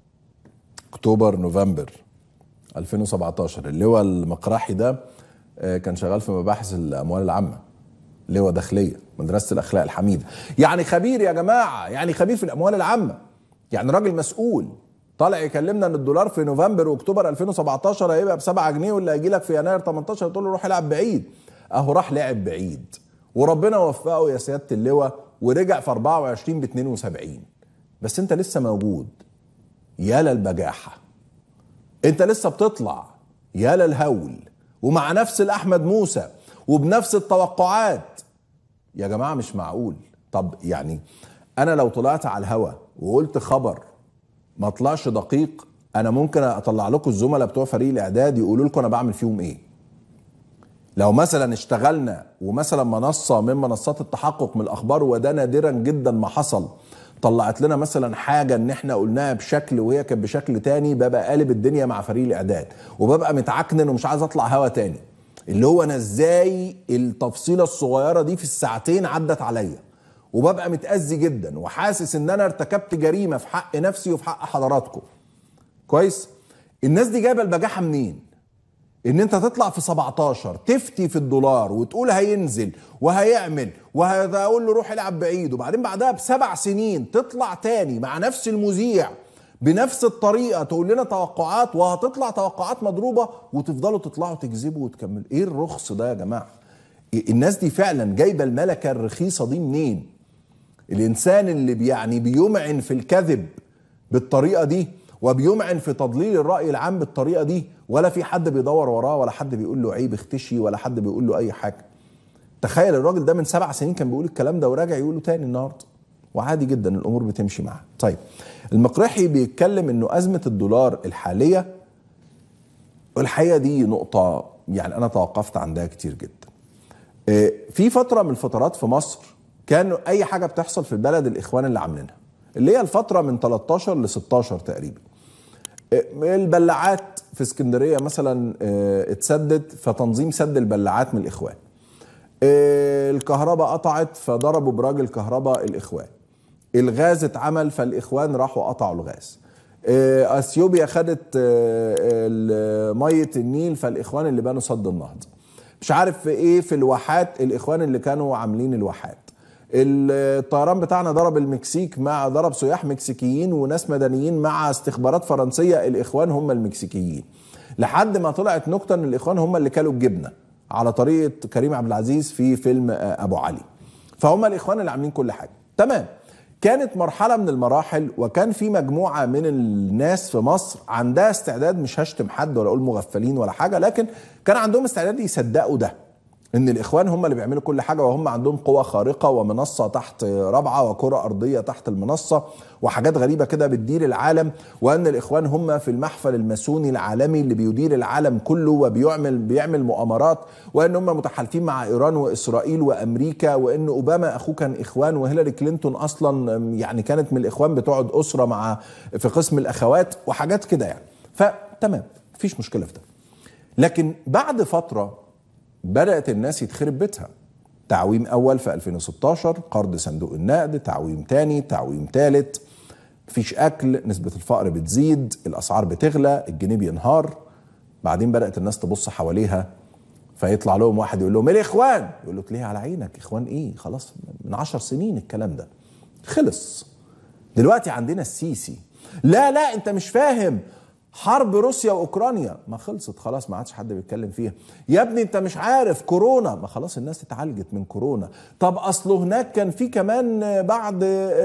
A: اكتوبر نوفمبر ألفين وسبعتاشر اللواء المقرحي ده كان شغال في مباحث الاموال العامه، لواء داخليه مدرسه الاخلاق الحميده، يعني خبير يا جماعه، يعني خبير في الاموال العامه، يعني راجل مسؤول طالع يكلمنا ان الدولار في نوفمبر واكتوبر ألفين وسبعتاشر هيبقى ب سبعة جنيه، واللي هيجي لك في يناير تمنتاشر تقول له روح العب بعيد. اهو راح لعب بعيد وربنا وفقه يا سياده اللواء ورجع في أربعة وعشرين ب اتنين وسبعين، بس انت لسه موجود، يا للبجاحة. انت لسه بتطلع، يا للهول، ومع نفس الأحمد موسى وبنفس التوقعات. يا جماعة مش معقول. طب يعني أنا لو طلعت على الهوا وقلت خبر ما طلعش دقيق، أنا ممكن أطلع لكم الزملاء بتوع فريق الإعداد يقولوا لكم أنا بعمل فيهم إيه. لو مثلا اشتغلنا ومثلا منصة من منصات التحقق من الأخبار، وده نادرا جدا ما حصل، طلعت لنا مثلا حاجة ان احنا قلناها بشكل وهي كانت بشكل تاني، ببقى قالب الدنيا مع فريق الإعداد وببقى متعكنن ومش عايز أطلع هوا تاني. اللي هو أنا إزاي التفصيلة الصغيرة دي في الساعتين عدت عليا، وببقى متأذي جدا وحاسس ان انا ارتكبت جريمة في حق نفسي وفي حق حضراتكم. كويس؟ الناس دي جايبة البجاحة منين؟ ان انت تطلع في سبعتاشر تفتي في الدولار وتقول هينزل وهيعمل وهقول له روح العب بعيد، وبعدين بعدها بسبع سنين تطلع تاني مع نفس المذيع بنفس الطريقة تقول لنا توقعات، وهتطلع توقعات مضروبة وتفضلوا تطلعوا تكذبوا وتكملوا. ايه الرخص ده يا جماعة؟ الناس دي فعلا جايبة الملكة الرخيصة دي منين؟ الإنسان اللي بيعني بيمعن في الكذب بالطريقة دي وبيمعن في تضليل الرأي العام بالطريقة دي، ولا في حد بيدور وراه، ولا حد بيقول له عيب اختشي، ولا حد بيقول له أي حاجة. تخيل الراجل ده من سبع سنين كان بيقول الكلام ده وراجع يقوله تاني النهاردة، وعادي جدا الأمور بتمشي معاه. طيب المقرحي بيتكلم إنه أزمة الدولار الحالية، والحقيقة دي نقطة يعني أنا توقفت عندها كتير جدا. في فترة من الفترات في مصر كانوا أي حاجة بتحصل في البلد الإخوان اللي عاملينها، اللي هي الفترة من تلتاشر ل ستاشر تقريبا. البلاعات في اسكندرية مثلا اتسدد، فتنظيم سد البلاعات من الإخوان. الكهرباء قطعت فضربوا براجل كهرباء الإخوان. الغاز اتعمل فالإخوان راحوا قطعوا الغاز. اثيوبيا خدت مية النيل فالإخوان اللي بنوا سد النهضة. مش عارف في ايه في الواحات الإخوان اللي كانوا عاملين الواحات. الطيران بتاعنا ضرب المكسيك مع ضرب سياح مكسيكيين وناس مدنيين مع استخبارات فرنسية، الإخوان هم المكسيكيين. لحد ما طلعت نكتة ان الإخوان هم اللي كانوا الجبنة على طريقة كريم عبد العزيز في فيلم أبو علي. فهم الإخوان اللي عاملين كل حاجة. تمام. كانت مرحلة من المراحل وكان في مجموعة من الناس في مصر عندها استعداد، مش هشتم حد ولا أقول مغفلين ولا حاجة، لكن كان عندهم استعداد يصدقوا ده، ان الاخوان هم اللي بيعملوا كل حاجه، وهم عندهم قوه خارقه ومنصه تحت رابعه وكره ارضيه تحت المنصه وحاجات غريبه كده بتدير العالم، وان الاخوان هم في المحفل الماسوني العالمي اللي بيدير العالم كله وبيعمل بيعمل مؤامرات، وان هم متحالفين مع ايران واسرائيل وامريكا، وان اوباما اخوه كان اخوان، وهيلاري كلينتون اصلا يعني كانت من الاخوان بتقعد اسره مع في قسم الاخوات وحاجات كده يعني. فتمام مفيش مشكله في ده. لكن بعد فتره بدأت الناس يتخرب بيتها. تعويم أول في ألفين وستاشر، قرض صندوق النقد، تعويم تاني، تعويم تالت، مفيش أكل، نسبة الفقر بتزيد، الأسعار بتغلى، الجنيه بينهار. بعدين بدأت الناس تبص حواليها، فيطلع لهم واحد يقول لهم الإخوان، يقول له تليه على عينك، إخوان إيه؟ خلاص من عشر سنين الكلام ده خلص. دلوقتي عندنا السيسي. لا لا أنت مش فاهم، حرب روسيا واوكرانيا ما خلصت خلاص، ما عادش حد بيتكلم فيها. يا ابني انت مش عارف كورونا، ما خلاص الناس اتعالجت من كورونا. طب اصله هناك كان في كمان بعد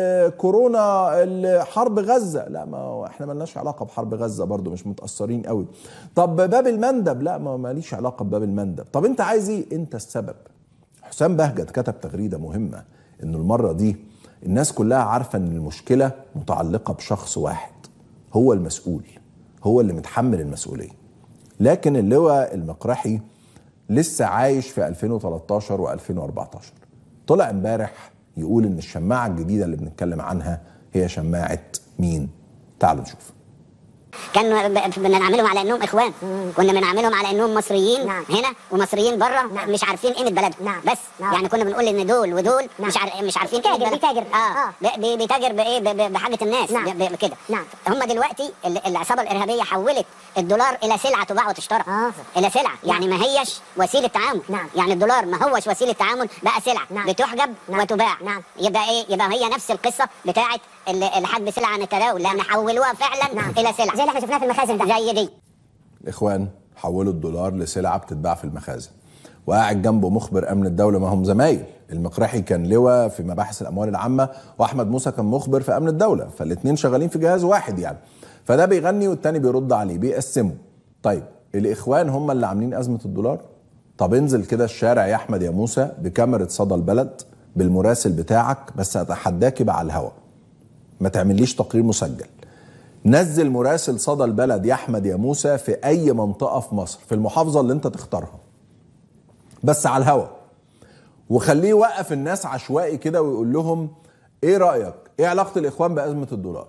A: كورونا حرب غزة، لا ما احنا مالناش علاقة بحرب غزة برضو، مش متأثرين قوي. طب باب المندب، لا ما ماليش علاقة بباب المندب. طب انت عايز ايه؟ انت السبب. حسام بهجت كتب تغريدة مهمة انه المرة دي الناس كلها عارفة ان المشكلة متعلقة بشخص واحد هو المسؤول، هو اللي متحمل المسؤولية. لكن اللواء المقرحي لسه عايش في ألفين وتلتاشر وألفين وأربعتاشر. طلع امبارح يقول ان الشماعة الجديدة اللي بنتكلم عنها هي شماعة مين؟ تعالوا نشوف.
C: كانوا بنعملهم على انهم اخوان، كنا بنعملهم على انهم مصريين نعم. هنا ومصريين بره نعم. مش عارفين قيمه بلدهم نعم. بس نعم. يعني كنا بنقول ان دول ودول نعم. مش عارف مش عارفين
B: بيتاجر بيتاجر
C: اه, آه. بيتاجر بايه؟ بحاجه الناس نعم. كده نعم. هم دلوقتي العصابه الارهابيه حولت الدولار الى سلعه تباع وتشترى آه. الى سلعه يعني نعم. ما هيش وسيله تعامل نعم. يعني الدولار ما هوش وسيله تعامل، بقى سلعه نعم. بتحجب نعم. وتباع نعم. يبقى ايه؟ يبقى هي نفس القصه بتاعه الحجب سلعه عن التداول، لان حولوها فعلا نعم. الى سلعه
B: زي اللي احنا شفناها في المخازن ده.
C: زي دي.
A: الاخوان حولوا الدولار لسلعه بتتباع في المخازن، وقاعد جنبه مخبر امن الدوله، ما هم زمايل. المقرحي كان لواء في مباحث الاموال العامه واحمد موسى كان مخبر في امن الدوله، فالاثنين شغالين في جهاز واحد يعني. فده بيغني والتاني بيرد عليه، بيقسموا. طيب الاخوان هم اللي عاملين ازمه الدولار؟ طب انزل كده الشارع يا احمد يا موسى بكاميرا صدى البلد بالمراسل بتاعك، بس اتحداك يبقى على الهوا، ما تعمليش تقرير مسجل. نزل مراسل صدى البلد يا احمد يا موسى في اي منطقه في مصر في المحافظه اللي انت تختارها، بس على الهوا، وخليه يوقف الناس عشوائي كده ويقول لهم ايه رايك؟ ايه علاقه الاخوان بازمه الدولار؟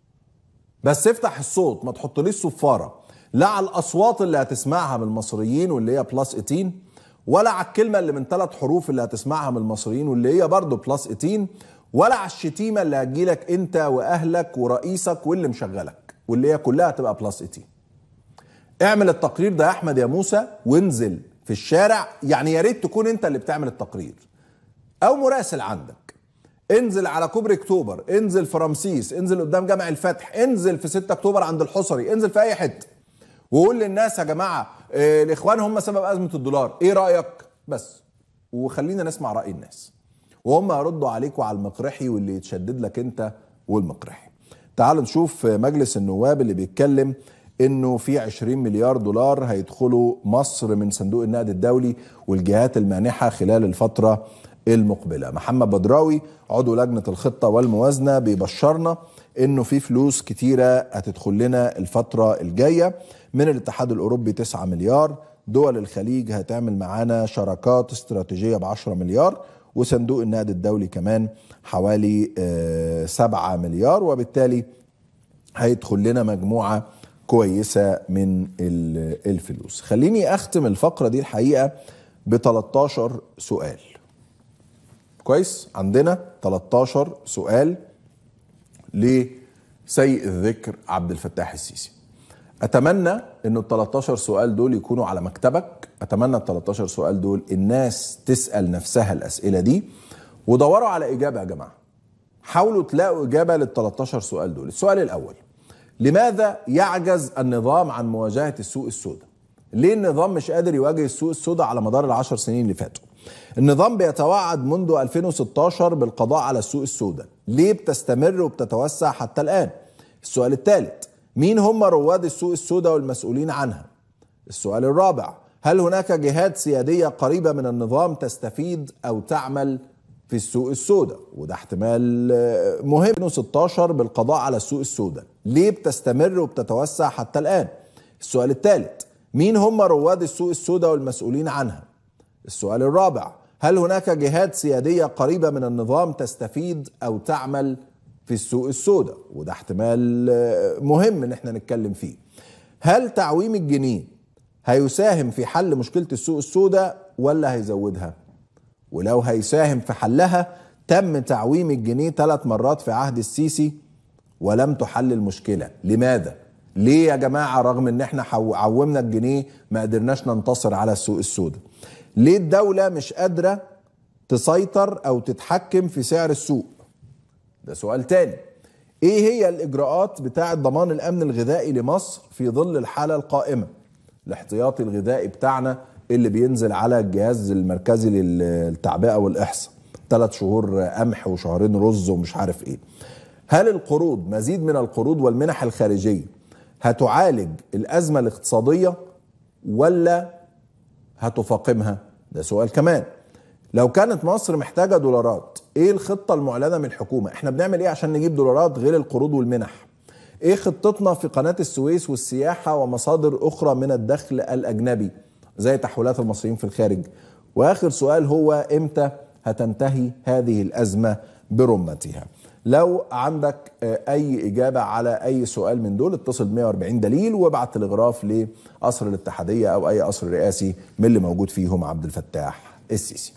A: بس افتح الصوت، ما تحطليش صفاره لا على الاصوات اللي هتسمعها من المصريين واللي هي بلس ثمانية عشر، ولا على الكلمه اللي من ثلاث حروف اللي هتسمعها من المصريين واللي هي برضه بلس ثمانية عشر، ولا على الشتيمه اللي هتجيلك انت واهلك ورئيسك واللي مشغلك واللي هي كلها هتبقى بلس ثمانية. اعمل التقرير ده يا احمد يا موسى وانزل في الشارع، يعني يا ريت تكون انت اللي بتعمل التقرير او مراسل عندك. انزل على كوبري اكتوبر، انزل في رمسيس، انزل قدام جامع الفتح، انزل في ستة اكتوبر عند الحصري، انزل في اي حته وقول للناس يا جماعه اه الاخوان هم سبب ازمه الدولار، ايه رايك؟ بس وخلينا نسمع راي الناس وهم يردوا عليك وعلى المقرحي واللي يتشدد لك انت والمقرحي. تعالوا نشوف مجلس النواب اللي بيتكلم انه في عشرين مليار دولار هيدخلوا مصر من صندوق النقد الدولي والجهات المانحه خلال الفتره المقبله. محمد بدراوي عضو لجنه الخطه والموازنه بيبشرنا انه في فلوس كتيره هتدخل لنا الفتره الجايه، من الاتحاد الاوروبي تسعة مليار، دول الخليج هتعمل معانا شراكات استراتيجيه ب عشرة مليار، وصندوق النقد الدولي كمان حوالي سبعة مليار، وبالتالي هيدخل لنا مجموعه كويسه من الفلوس. خليني اختم الفقره دي الحقيقه ب تلتاشر سؤال. كويس؟ عندنا تلتاشر سؤال لسيء الذكر عبد الفتاح السيسي. اتمنى انه ال تلتاشر سؤال دول يكونوا على مكتبك، اتمنى ال تلتاشر سؤال دول الناس تسال نفسها الاسئله دي ودوروا على اجابه يا جماعه. حاولوا تلاقوا اجابه لل تلتاشر سؤال دول. السؤال الاول: لماذا يعجز النظام عن مواجهه السوق السوداء؟ ليه النظام مش قادر يواجه السوق السوداء على مدار العشر سنين اللي فاتوا؟ النظام بيتوعد منذ ألفين وستاشر بالقضاء على السوق السوداء، ليه بتستمر وبتتوسع حتى الآن؟ السؤال الثالث: مين هم رواد السوق السوداء والمسؤولين عنها؟ السؤال الرابع: هل هناك جهات سيادية قريبة من النظام تستفيد أو تعمل في السوق السوداء؟ وده احتمال مهم. ألفين وستاشر بالقضاء على السوق السوداء، ليه بتستمر وبتتوسع حتى الآن؟ السؤال الثالث: مين هم رواد السوق السوداء والمسؤولين عنها؟ السؤال الرابع: هل هناك جهات سيادية قريبة من النظام تستفيد أو تعمل في السوق السوداء؟ وده احتمال مهم ان احنا نتكلم فيه. هل تعويم الجنيه هيساهم في حل مشكلة السوق السوداء ولا هيزودها؟ ولو هيساهم في حلها، تم تعويم الجنيه ثلاث مرات في عهد السيسي ولم تحل المشكلة. لماذا؟ ليه يا جماعة رغم ان احنا عومنا الجنيه ما قدرناش ننتصر على السوق السوداء؟ ليه الدولة مش قادرة تسيطر او تتحكم في سعر السوق؟ ده سؤال تاني. ايه هي الاجراءات بتاعة ضمان الامن الغذائي لمصر في ظل الحالة القائمة؟ الاحتياطي الغذائي بتاعنا اللي بينزل على الجهاز المركزي للتعبئة والاحصاء، ثلاث شهور قمح وشهرين رز ومش عارف ايه. هل القروض، مزيد من القروض والمنح الخارجية، هتعالج الازمة الاقتصادية ولا هتفاقمها؟ ده سؤال كمان. لو كانت مصر محتاجة دولارات، ايه الخطة المعلنة من الحكومة؟ احنا بنعمل ايه عشان نجيب دولارات غير القروض والمنح؟ ايه خطتنا في قناة السويس والسياحة ومصادر اخرى من الدخل الاجنبي زي تحويلات المصريين في الخارج؟ واخر سؤال هو: امتى هتنتهي هذه الازمة برمتها؟ لو عندك اي اجابة على اي سؤال من دول اتصل ب مية وأربعين دليل وابعت تلغراف لقصر الاتحادية او اي قصر رئاسي من اللي موجود فيهم عبد الفتاح السيسي.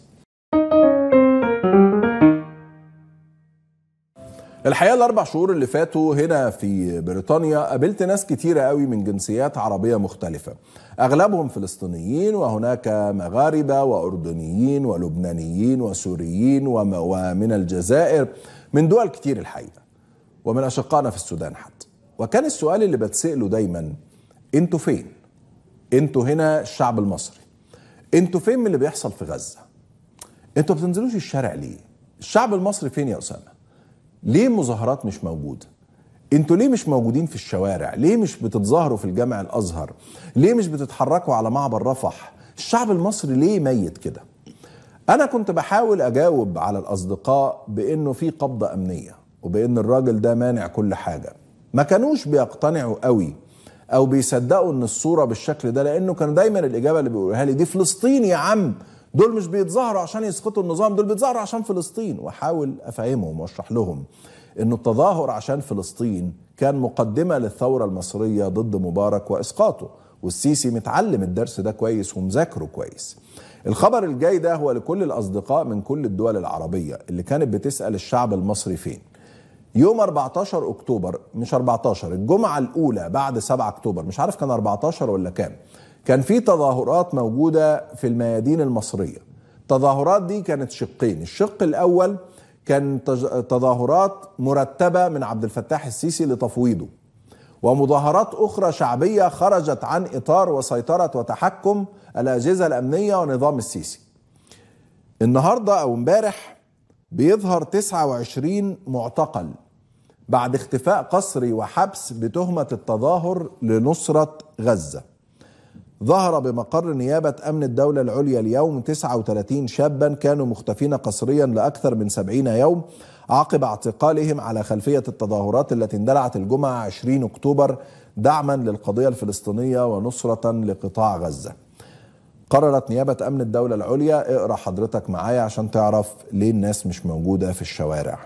A: الحقيقة الأربع شهور اللي فاتوا هنا في بريطانيا قابلت ناس كتيرة قوي من جنسيات عربية مختلفة، أغلبهم فلسطينيين، وهناك مغاربة وأردنيين ولبنانيين وسوريين ومن الجزائر، من دول كتير الحقيقة، ومن أشقائنا في السودان حتى. وكان السؤال اللي بتسأله دايما: انتوا فين؟ انتوا هنا الشعب المصري، انتوا فين من اللي بيحصل في غزة؟ انتوا ما بتنزلوش الشارع ليه؟ الشعب المصري فين يا أسامة؟ ليه مظاهرات مش موجودة؟ انتوا ليه مش موجودين في الشوارع؟ ليه مش بتتظاهروا في الجامع الأزهر؟ ليه مش بتتحركوا على معبر رفح؟ الشعب المصري ليه ميت كده؟ أنا كنت بحاول أجاوب على الأصدقاء بأنه في قبضة أمنية وبأن الراجل ده مانع كل حاجة. ما كانوش بيقتنعوا قوي أو بيصدقوا أن الصورة بالشكل ده، لأنه كان دايما الإجابة اللي بيقولها لي دي فلسطين يا عم، دول مش بيتظاهروا عشان يسقطوا النظام، دول بيتظاهروا عشان فلسطين. وأحاول أفهمهم وأشرح لهم أن التظاهر عشان فلسطين كان مقدمة للثورة المصرية ضد مبارك وإسقاطه، والسيسي متعلم الدرس ده كويس ومذاكره كويس. الخبر الجاي ده هو لكل الأصدقاء من كل الدول العربية اللي كانت بتسأل الشعب المصري فين. يوم أربعتاشر أكتوبر، مش أربعتاشر، الجمعة الأولى بعد سبعة أكتوبر، مش عارف كان أربعتاشر ولا كام، كان في تظاهرات موجودة في الميادين المصرية. التظاهرات دي كانت شقين. الشق الأول كان تظاهرات مرتبة من عبد الفتاح السيسي لتفويضه، ومظاهرات أخرى شعبية خرجت عن إطار وسيطرة وتحكم الأجهزة الأمنية ونظام السيسي. النهاردة أو امبارح بيظهر تسعة وعشرين معتقل بعد اختفاء قسري وحبس بتهمة التظاهر لنصرة غزة. ظهر بمقر نيابة أمن الدولة العليا اليوم تسعة وثلاثين شابا كانوا مختفين قسريا لأكثر من سبعين يوم عقب اعتقالهم على خلفية التظاهرات التي اندلعت الجمعة عشرين أكتوبر دعما للقضية الفلسطينية ونصرة لقطاع غزة. قررت نيابة أمن الدولة العليا، اقرأ حضرتك معايا عشان تعرف ليه الناس مش موجودة في الشوارع.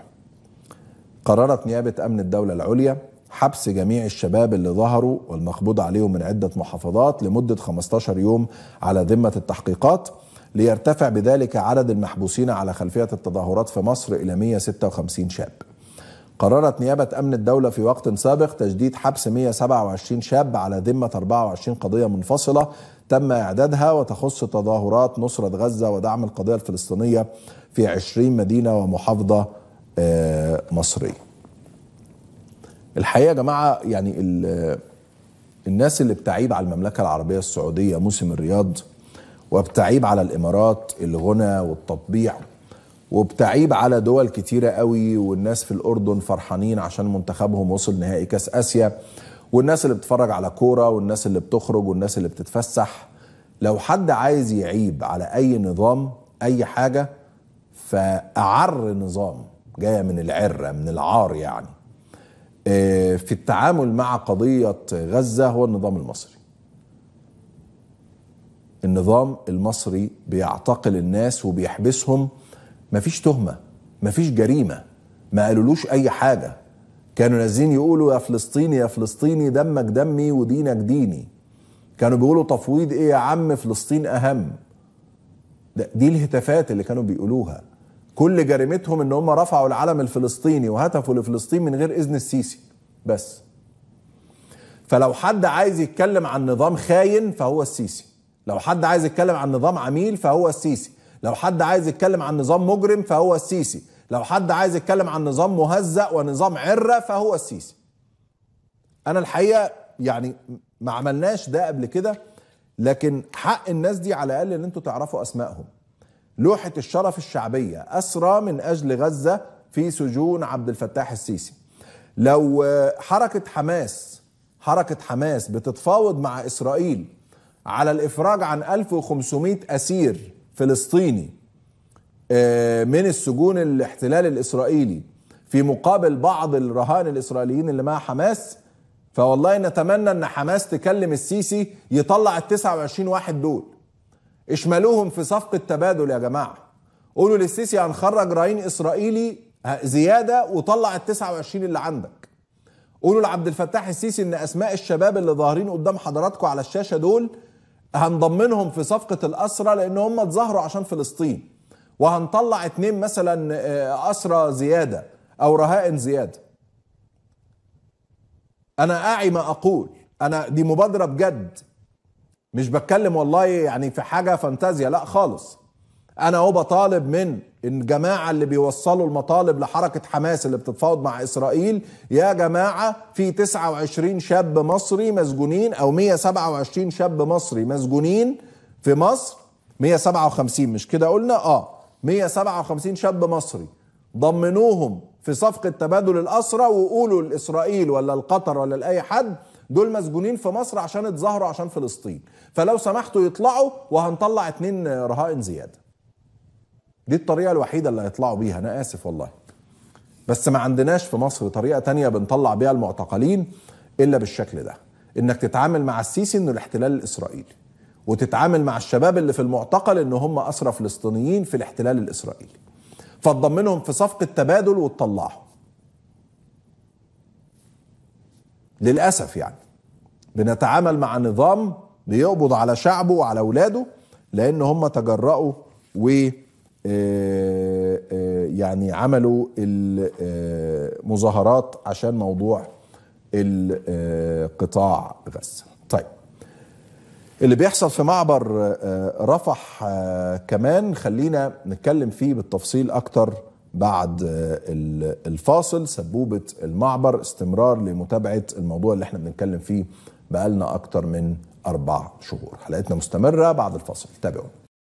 A: قررت نيابة أمن الدولة العليا حبس جميع الشباب اللي ظهروا والمقبوض عليهم من عدة محافظات لمدة خمستاشر يوم على ذمة التحقيقات، ليرتفع بذلك عدد المحبوسين على خلفية التظاهرات في مصر إلى مئة وستة وخمسين شاب. قررت نيابة أمن الدولة في وقت سابق تجديد حبس مئة وسبعة وعشرين شاب على ذمة أربعة وعشرين قضية منفصلة تم إعدادها وتخص تظاهرات نصرة غزة ودعم القضية الفلسطينية في عشرين مدينة ومحافظة مصرية. الحقيقة يا جماعة يعني الناس اللي بتعيب على المملكة العربية السعودية موسم الرياض، وبتعيب على الإمارات الغنى والتطبيع، وبتعيب على دول كتيرة قوي، والناس في الأردن فرحانين عشان منتخبهم وصل نهائي كاس آسيا، والناس اللي بتتفرج على كورة، والناس اللي بتخرج، والناس اللي بتتفسح. لو حد عايز يعيب على أي نظام أي حاجة، فأعر نظام جاية من العرة من العار يعني في التعامل مع قضية غزة هو النظام المصري. النظام المصري بيعتقل الناس وبيحبسهم، مفيش تهمة، مفيش جريمة، ما قالولوش أي حاجة. كانوا نازلين يقولوا يا فلسطيني يا فلسطيني دمك دمي ودينك ديني. كانوا بيقولوا تفويض إيه يا عم، فلسطين أهم. دي الهتافات اللي كانوا بيقولوها. كل جريمتهم ان هم رفعوا العلم الفلسطيني وهتفوا لفلسطين من غير اذن السيسي بس. فلو حد عايز يتكلم عن نظام خاين فهو السيسي، لو حد عايز يتكلم عن نظام عميل فهو السيسي، لو حد عايز يتكلم عن نظام مجرم فهو السيسي، لو حد عايز يتكلم عن نظام مهزأ ونظام عرة فهو السيسي. انا الحقيقة يعني ما عملناش ده قبل كده، لكن حق الناس دي على الاقل ان انتوا تعرفوا اسمائهم. لوحة الشرف الشعبية أسرى من أجل غزة في سجون عبد الفتاح السيسي. لو حركة حماس حركة حماس بتتفاوض مع إسرائيل على الإفراج عن ألف وخمسمئة أسير فلسطيني من السجون الاحتلال الإسرائيلي في مقابل بعض الرهائن الإسرائيليين اللي مع حماس، فوالله نتمنى أن حماس تكلم السيسي يطلع التسعة وعشرين واحد دول. اشملوهم في صفقة تبادل يا جماعة. قولوا للسيسي هنخرج رهين إسرائيلي زيادة وطلع التسعة وعشرين اللي عندك. قولوا لعبد الفتاح السيسي ان أسماء الشباب اللي ظاهرين قدام حضراتكم على الشاشة دول هنضمنهم في صفقة الأسرى لأن هم اتظاهروا عشان فلسطين، وهنطلع اتنين مثلا أسرى زيادة أو رهائن زيادة. أنا أعي ما أقول، أنا دي مبادرة بجد، مش بتكلم والله يعني في حاجة فانتازيا، لا خالص. أنا هو بطالب من الجماعة اللي بيوصلوا المطالب لحركة حماس اللي بتتفاوض مع إسرائيل، يا جماعة في تسعة وعشرين شاب مصري مسجونين أو مئة وسبعة وعشرين شاب مصري مسجونين في مصر مية وسبعة وخمسين مش كده قلنا؟ اه مية وسبعة وخمسين شاب مصري ضمنوهم في صفقة تبادل الأسرى، وقولوا لإسرائيل ولا لقطر ولا لأي حد دول مسجونين في مصر عشان اتظاهروا عشان فلسطين، فلو سمحتوا يطلعوا وهنطلع اتنين رهائن زيادة. دي الطريقة الوحيدة اللي هيطلعوا بيها، أنا آسف والله، بس ما عندناش في مصر طريقة تانية بنطلع بيها المعتقلين إلا بالشكل ده، إنك تتعامل مع السيسي إنه الاحتلال الإسرائيلي، وتتعامل مع الشباب اللي في المعتقل إن هم أسرى فلسطينيين في الاحتلال الإسرائيلي، فتضمنهم في صفقة تبادل وتطلعهم. للأسف يعني بنتعامل مع نظام بيقبض على شعبه وعلى أولاده لأن هم تجرؤوا و يعني عملوا المظاهرات عشان موضوع قطاع غزة. طيب اللي بيحصل في معبر رفح كمان خلينا نتكلم فيه بالتفصيل أكتر بعد الفاصل. سبوبة المعبر، استمرار لمتابعة الموضوع اللي احنا بنتكلم فيه بقالنا أكتر من أربع شهور. حلقتنا مستمرة بعد الفاصل، تابعوا.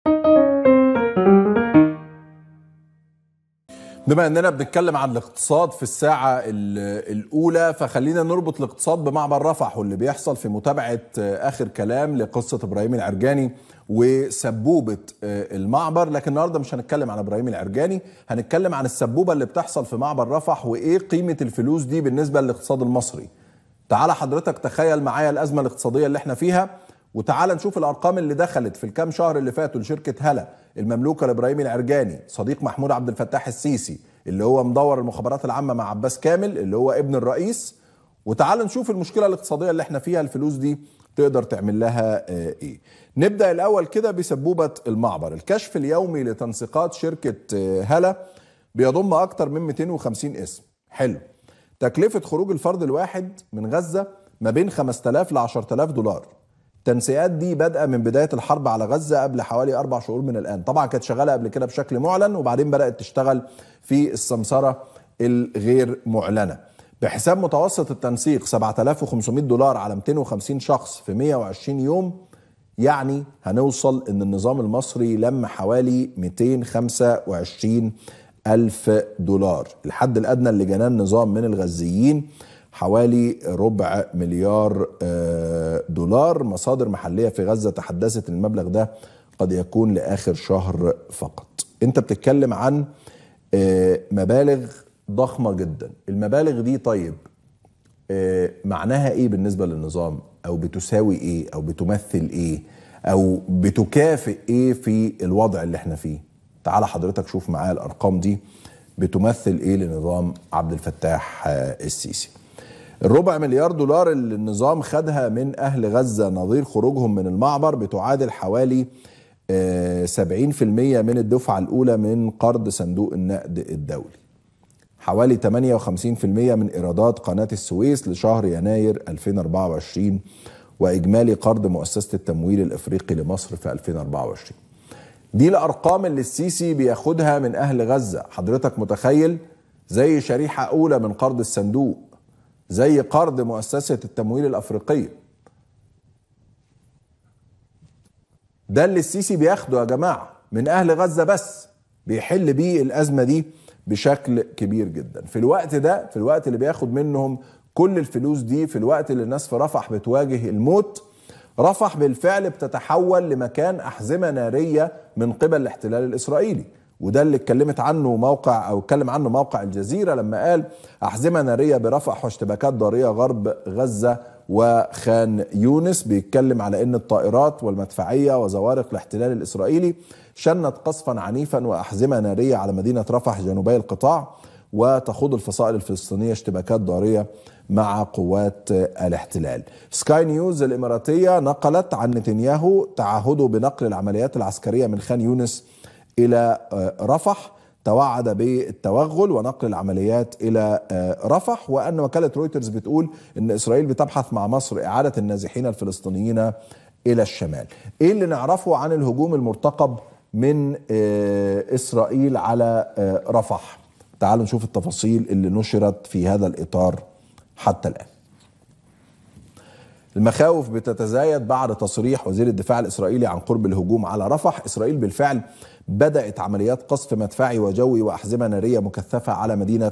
A: بما اننا بنتكلم عن الاقتصاد في الساعة الاولى، فخلينا نربط الاقتصاد بمعبر رفح واللي بيحصل في متابعة اخر كلام لقصة ابراهيم العرجاني وسبوبة المعبر. لكن النهاردة مش هنتكلم عن ابراهيم العرجاني، هنتكلم عن السبوبة اللي بتحصل في معبر رفح وايه قيمة الفلوس دي بالنسبة للاقتصاد المصري. تعال حضرتك تخيل معايا الازمة الاقتصادية اللي احنا فيها، وتعال نشوف الارقام اللي دخلت في الكام شهر اللي فاتوا لشركة هلا المملوكة لابراهيم العرجاني صديق محمود عبد الفتاح السيسي اللي هو مدور المخابرات العامة مع عباس كامل اللي هو ابن الرئيس. وتعال نشوف المشكلة الاقتصادية اللي احنا فيها الفلوس دي تقدر تعمل لها ايه. نبدأ الاول كده بسبوبة المعبر. الكشف اليومي لتنسيقات شركة هلا بيضم اكتر من مئتين وخمسين اسم. حلو. تكلفة خروج الفرد الواحد من غزة ما بين خمسة آلاف ل عشرة آلاف دولار. التنسيقات دي بادئه من بدايه الحرب على غزه قبل حوالي اربع شهور من الان. طبعا كانت شغاله قبل كده بشكل معلن وبعدين بدات تشتغل في السمسره الغير معلنه. بحساب متوسط التنسيق سبعة آلاف وخمسمائة دولار على مئتين وخمسين شخص في مئة وعشرين يوم، يعني هنوصل ان النظام المصري لم حوالي مئتين وخمسة وعشرين ألف دولار. الحد الادنى اللي جناه النظام من الغزيين حوالي ربع مليار دولار. مصادر محلية في غزة تحدثت ان المبلغ ده قد يكون لآخر شهر فقط. انت بتتكلم عن مبالغ ضخمة جدا. المبالغ دي طيب معناها ايه بالنسبة للنظام، او بتساوي ايه، او بتمثل ايه، او بتكافئ ايه في الوضع اللي احنا فيه؟ تعال حضرتك شوف معايا الارقام دي بتمثل ايه لنظام عبد الفتاح السيسي. الربع مليار دولار اللي النظام خدها من أهل غزة نظير خروجهم من المعبر بتعادل حوالي سبعين بالمئة من الدفعة الأولى من قرض صندوق النقد الدولي، حوالي ثمانية وخمسين بالمئة من إيرادات قناة السويس لشهر يناير ألفين وأربعة وعشرين، وإجمالي قرض مؤسسة التمويل الإفريقي لمصر في ألفين وأربعة وعشرين. دي الأرقام اللي السيسي بياخدها من أهل غزة. حضرتك متخيل؟ زي شريحة أولى من قرض الصندوق، زي قرض مؤسسة التمويل الأفريقية. ده اللي السيسي بياخده يا جماعة من أهل غزة، بس بيحل بيه الأزمة دي بشكل كبير جدا. في الوقت ده، في الوقت اللي بياخد منهم كل الفلوس دي، في الوقت اللي الناس في رفح بتواجه الموت، رفح بالفعل بتتحول لمكان أحزمة نارية من قبل الاحتلال الإسرائيلي. وده اللي اتكلمت عنه موقع او اتكلم عنه موقع الجزيرة لما قال أحزمة نارية برفح واشتباكات ضارية غرب غزة وخان يونس. بيتكلم على ان الطائرات والمدفعية وزوارق الاحتلال الإسرائيلي شنت قصفا عنيفا وأحزمة نارية على مدينة رفح جنوبي القطاع، وتخوض الفصائل الفلسطينية اشتباكات ضارية مع قوات الاحتلال. سكاي نيوز الإماراتية نقلت عن نتنياهو تعهده بنقل العمليات العسكرية من خان يونس إلى رفح، توعد بالتوغل ونقل العمليات إلى رفح. وأن وكالة رويترز بتقول أن إسرائيل بتبحث مع مصر إعادة النازحين الفلسطينيين إلى الشمال. إيه اللي نعرفه عن الهجوم المرتقب من إسرائيل على رفح؟ تعالوا نشوف التفاصيل اللي نشرت في هذا الإطار حتى الآن. المخاوف بتتزايد بعد تصريح وزير الدفاع الإسرائيلي عن قرب الهجوم على رفح. إسرائيل بالفعل بدأت عمليات قصف مدفعي وجوي وأحزمة نارية مكثفة على مدينة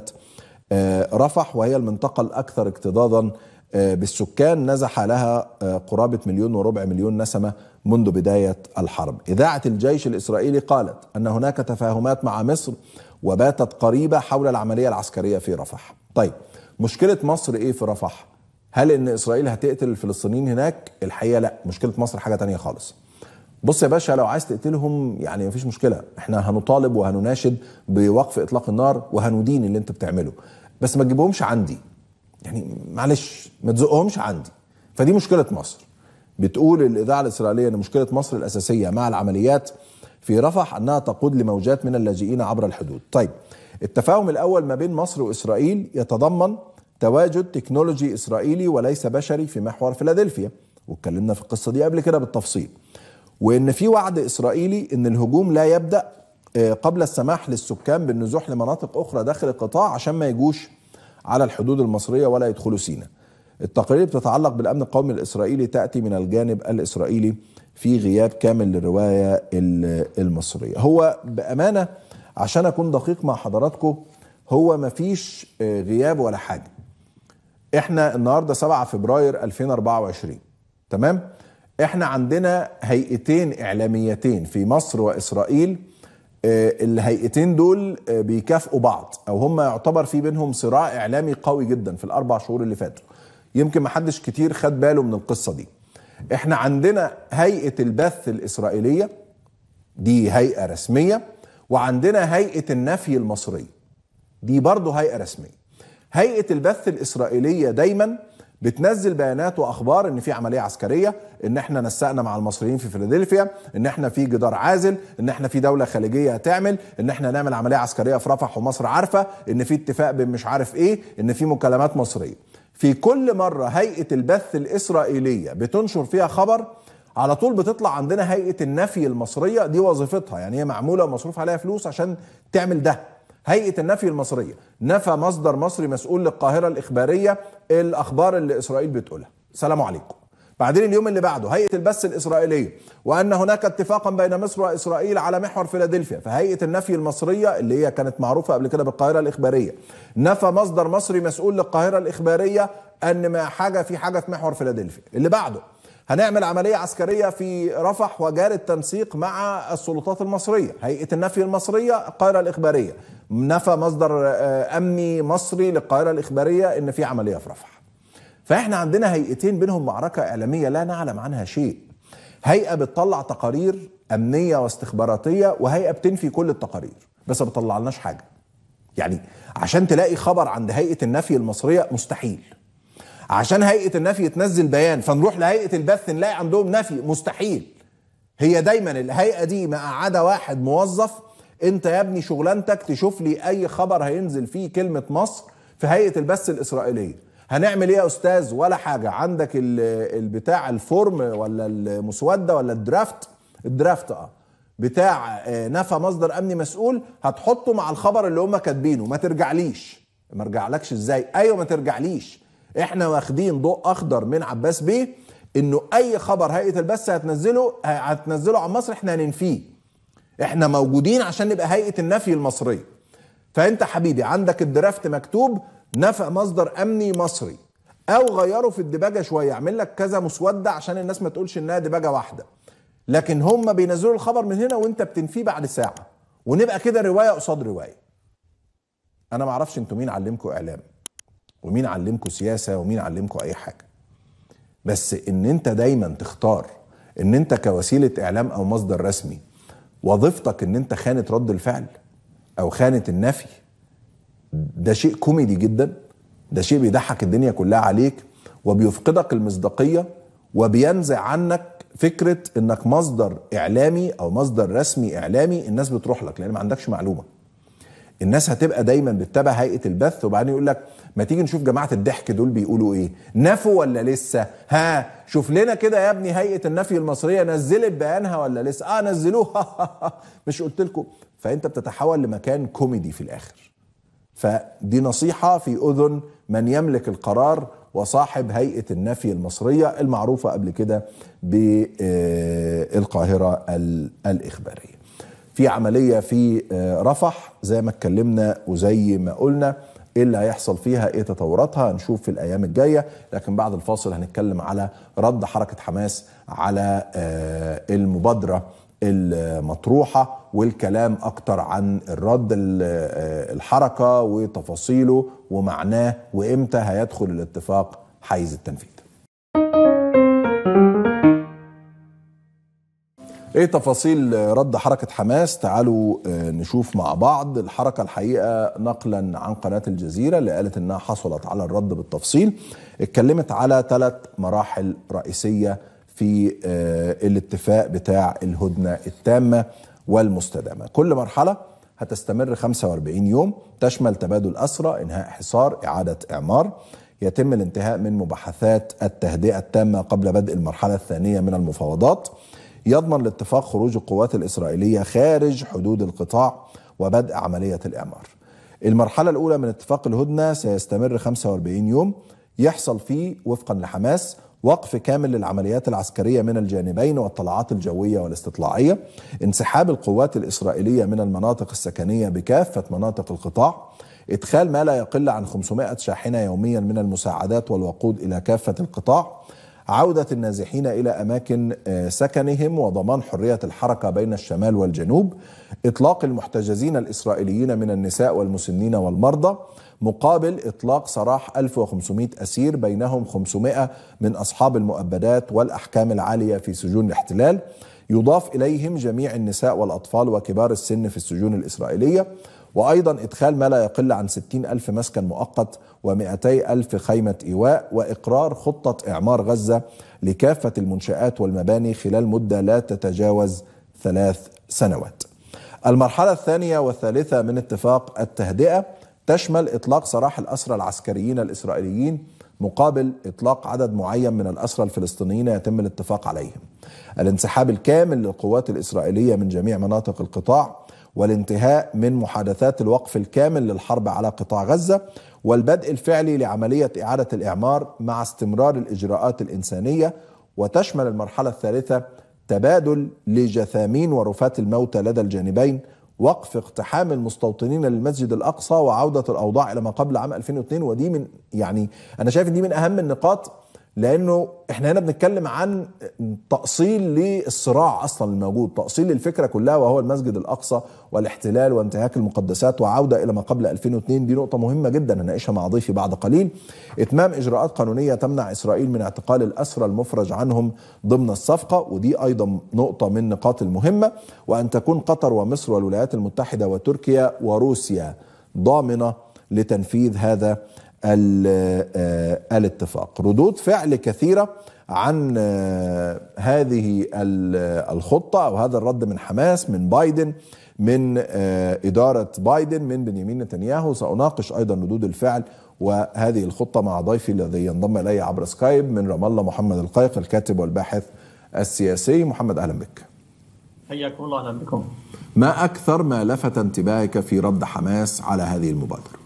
A: رفح، وهي المنطقة الأكثر اكتظاظا بالسكان، نزح لها قرابة مليون وربع مليون نسمة منذ بداية الحرب. إذاعة الجيش الإسرائيلي قالت أن هناك تفاهمات مع مصر وباتت قريبة حول العملية العسكرية في رفح. طيب مشكلة مصر إيه في رفح؟ هل إن إسرائيل هتقتل الفلسطينيين هناك؟ الحقيقة لا، مشكلة مصر حاجة تانية خالص. بص يا باشا، لو عايز تقتلهم يعني مفيش مشكلة، احنا هنطالب وهنناشد بوقف إطلاق النار وهندين اللي انت بتعمله، بس ما تجيبهمش عندي، يعني معلش ما تزقهمش عندي. فدي مشكلة مصر. بتقول الإذاعة الإسرائيلية أن مشكلة مصر الأساسية مع العمليات في رفح أنها تقود لموجات من اللاجئين عبر الحدود. طيب التفاهم الأول ما بين مصر وإسرائيل يتضمن تواجد تكنولوجي إسرائيلي وليس بشري في محور فيلادلفيا، واتكلمنا في القصة دي قبل كده بالتفصيل، وإن في وعد إسرائيلي أن الهجوم لا يبدأ قبل السماح للسكان بالنزوح لمناطق أخرى داخل القطاع عشان ما يجوش على الحدود المصرية ولا يدخلوا سيناء. التقارير بتتعلق بالأمن القومي الإسرائيلي تأتي من الجانب الإسرائيلي في غياب كامل للرواية المصرية. هو بأمانة عشان أكون دقيق مع حضراتكم، هو مفيش غياب ولا حاجة. احنا النهاردة سبعة فبراير ألفين وأربعة وعشرين، تمام؟ احنا عندنا هيئتين إعلاميتين في مصر وإسرائيل، الهيئتين دول بيكافئوا بعض، او هم يعتبر في بينهم صراع اعلامي قوي جدا في الاربع شهور اللي فاتوا. يمكن ما حدش كتير خد باله من القصة دي. احنا عندنا هيئة البث الإسرائيلية، دي هيئة رسمية، وعندنا هيئة النفي المصرية، دي برضو هيئة رسمية. هيئة البث الإسرائيلية دايما بتنزل بيانات واخبار ان في عمليه عسكريه، ان احنا نسقنا مع المصريين في فيلادلفيا، ان احنا في جدار عازل، ان احنا في دوله خليجيه هتعمل، ان احنا نعمل عمليه عسكريه في رفح ومصر عارفه، ان في اتفاق بين مش عارف ايه، ان في مكالمات مصريه. في كل مره هيئه البث الاسرائيليه بتنشر فيها خبر، على طول بتطلع عندنا هيئه النفي المصريه، دي وظيفتها، يعني هي معموله ومصروف عليها فلوس عشان تعمل ده. هيئة النفي المصرية نفى مصدر مصري مسؤول للقاهرة الإخبارية الأخبار اللي إسرائيل بتقولها، سلام عليكم. بعدين اليوم اللي بعده هيئة البث الإسرائيلية وأن هناك اتفاقا بين مصر وإسرائيل على محور فيلادلفيا، فهيئة النفي المصرية اللي هي كانت معروفة قبل كده بالقاهرة الإخبارية نفى مصدر مصري مسؤول للقاهرة الإخبارية أن ما حاجة في حاجة في محور فيلادلفيا. اللي بعده هنعمل عملية عسكرية في رفح وجاري التنسيق مع السلطات المصرية، هيئة النفي المصرية القاهرة الإخبارية نفى مصدر أمني مصري للقاهرة الإخبارية إن في عملية في رفح. فإحنا عندنا هيئتين بينهم معركة إعلامية لا نعلم عنها شيء. هيئة بتطلع تقارير أمنية واستخباراتية، وهيئة بتنفي كل التقارير بس ما بتطلع لناش حاجة. يعني عشان تلاقي خبر عند هيئة النفي المصرية مستحيل، عشان هيئة النفي تنزل بيان فنروح لهيئة البث نلاقي عندهم نفي مستحيل. هي دايما الهيئة دي مقعدة واحد موظف، انت يا ابني شغلانتك تشوف لي اي خبر هينزل فيه كلمة مصر في هيئة البث الإسرائيلية. هنعمل ايه يا استاذ؟ ولا حاجة. عندك البتاع الفورم ولا المسودة ولا الدرافت، الدرافت اه بتاع نفى مصدر امني مسؤول، هتحطه مع الخبر اللي هم كاتبينه. ما ترجعليش. ما ارجعلكش ازاي؟ ايوه ما ترجعليش. احنا واخدين ضوء اخضر من عباس بيه انه اي خبر هيئة البث هتنزله هتنزله عن مصر احنا هننفيه. احنا موجودين عشان نبقى هيئة النفي المصرية. فانت حبيبي عندك الدرافت مكتوب نفى مصدر امني مصري، او غيروا في الدباجة شوية، اعمل لك كذا مسودة عشان الناس ما تقولش انها دباجة واحدة. لكن هم بينزلوا الخبر من هنا وانت بتنفيه بعد ساعة، ونبقى كده رواية قصاد رواية. انا ما اعرفش انتوا مين علمكم اعلام ومين علمكم سياسة ومين علمكم اي حاجة، بس ان انت دايما تختار ان انت كوسيلة اعلام او مصدر رسمي وظيفتك ان انت خانة رد الفعل او خانة النفي، ده شيء كوميدي جدا، ده شيء بيضحك الدنيا كلها عليك وبيفقدك المصداقية وبينزع عنك فكرة انك مصدر اعلامي او مصدر رسمي اعلامي الناس بتروح لك لان ما عندكش معلومة. الناس هتبقى دايما بتتابع هيئة البث وبعدين يقول لك ما تيجي نشوف جماعة الضحك دول بيقولوا ايه، نفوا ولا لسه؟ ها شوف لنا كده يا ابني هيئة النفي المصرية نزلت بيانها ولا لسه؟ اه نزلوه مش قلت لكم؟ فانت بتتحول لمكان كوميدي في الاخر. فدي نصيحة في اذن من يملك القرار وصاحب هيئة النفي المصرية المعروفة قبل كده بالقاهرة الإخبارية. في عملية في رفح زي ما اتكلمنا وزي ما قلنا، ايه اللي هيحصل فيها، ايه تطوراتها، هنشوف في الايام الجايه. لكن بعد الفاصل هنتكلم على رد حركه حماس على المبادره المطروحه، والكلام اكتر عن الرد الحركه وتفاصيله ومعناه وامتى هيدخل الاتفاق حيز التنفيذ. ايه تفاصيل رد حركة حماس؟ تعالوا نشوف مع بعض. الحركة الحقيقة نقلا عن قناة الجزيرة اللي قالت انها حصلت على الرد بالتفصيل، اتكلمت على ثلاث مراحل رئيسية في الاتفاق بتاع الهدنة التامة والمستدامة. كل مرحلة هتستمر خمسة وأربعين يوم، تشمل تبادل أسرى، إنهاء حصار، إعادة إعمار. يتم الانتهاء من مباحثات التهدئة التامة قبل بدء المرحلة الثانية من المفاوضات. يضمن الاتفاق خروج القوات الإسرائيلية خارج حدود القطاع وبدء عملية الإعمار. المرحلة الأولى من اتفاق الهدنة سيستمر خمسة وأربعين يوم، يحصل فيه وفقا لحماس وقف كامل للعمليات العسكرية من الجانبين والطلعات الجوية والاستطلاعية، انسحاب القوات الإسرائيلية من المناطق السكنية بكافة مناطق القطاع، إدخال ما لا يقل عن خمسمائة شاحنة يوميا من المساعدات والوقود إلى كافة القطاع، عودة النازحين إلى أماكن سكنهم وضمان حرية الحركة بين الشمال والجنوب، إطلاق المحتجزين الإسرائيليين من النساء والمسنين والمرضى، مقابل إطلاق سراح ألف وخمسمائة أسير بينهم خمسمائة من أصحاب المؤبدات والأحكام العالية في سجون الاحتلال، يضاف إليهم جميع النساء والأطفال وكبار السن في السجون الإسرائيلية، وأيضا إدخال ما لا يقل عن ستين ألف مسكن مؤقت ومئتي ألف خيمة إيواء، وإقرار خطة إعمار غزة لكافة المنشآت والمباني خلال مدة لا تتجاوز ثلاث سنوات. المرحلة الثانية والثالثة من اتفاق التهدئة تشمل إطلاق سراح الأسرى العسكريين الإسرائيليين مقابل إطلاق عدد معين من الأسرى الفلسطينيين يتم الاتفاق عليهم، الانسحاب الكامل للقوات الإسرائيلية من جميع مناطق القطاع، والانتهاء من محادثات الوقف الكامل للحرب على قطاع غزة، والبدء الفعلي لعملية إعادة الإعمار مع استمرار الإجراءات الإنسانية. وتشمل المرحلة الثالثة تبادل لجثامين ورفات الموتى لدى الجانبين، وقف اقتحام المستوطنين للمسجد الأقصى، وعودة الأوضاع إلى ما قبل عام ألفين واثنين. ودي من يعني أنا شايف دي من أهم النقاط، لأنه إحنا هنا بنتكلم عن تأصيل للصراع أصلا الموجود، تأصيل للفكرة كلها، وهو المسجد الأقصى والاحتلال وانتهاك المقدسات وعودة إلى ما قبل ألفين واثنين. دي نقطة مهمة جدا هنناقشها مع ضيفي بعد قليل. إتمام إجراءات قانونية تمنع إسرائيل من اعتقال الأسرى المفرج عنهم ضمن الصفقة، ودي أيضا نقطة من النقاط المهمة. وأن تكون قطر ومصر والولايات المتحدة وتركيا وروسيا ضامنة لتنفيذ هذا الاتفاق. ردود فعل كثيرة عن هذه الخطة أو هذا الرد من حماس، من بايدن، من إدارة بايدن، من بنيامين نتنياهو. سأناقش أيضا ردود الفعل وهذه الخطة مع ضيفي الذي ينضم إلي عبر سكايب من رام الله، محمد القيق، الكاتب والباحث السياسي. محمد أهلا بك.
D: حياكم الله. أهلا بكم.
A: ما أكثر ما لفت انتباهك في رد حماس على هذه المبادرة؟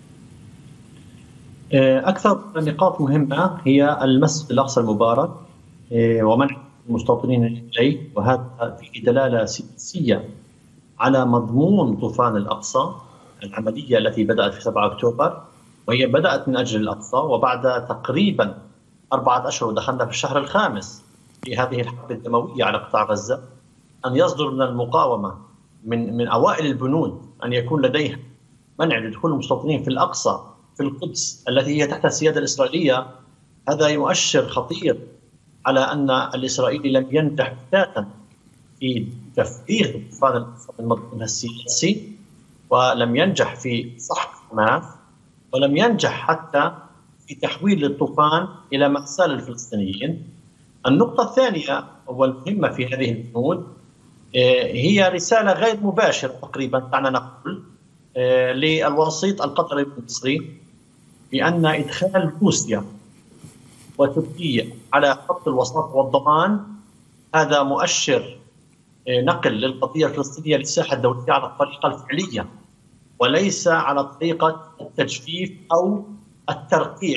D: أكثر نقاط مهمة هي المسجد الأقصى المبارك ومنع المستوطنين إليه، وهذا فيه دلالة سياسية على مضمون طوفان الأقصى، العملية التي بدأت في سبعة أكتوبر، وهي بدأت من أجل الأقصى، وبعد تقريبا أربعة أشهر دخلنا في الشهر الخامس في هذه الحرب الدموية على قطاع غزة، أن يصدر من المقاومة من من أوائل البنود أن يكون لديها منع لدخول المستوطنين في الأقصى في القدس التي هي تحت السيادة الإسرائيلية. هذا مؤشر خطير على أن الإسرائيلي لم ينجح بتاتا في تفريغ طوفان المضمون السياسي، ولم ينجح في سحق حماس، ولم ينجح حتى في تحويل الطوفان إلى مأساة للفلسطينيين. النقطة الثانية والمهمة في هذه البنود هي رسالة غير مباشرة تقريبا دعنا نقول للوسيط القطري المصري بأن إدخال روسيا وتركيا على خط الوساطة والضمان هذا مؤشر نقل للقضية الفلسطينية للساحة الدولية على الطريقة الفعلية، وليس على طريقة التجفيف أو الترقيع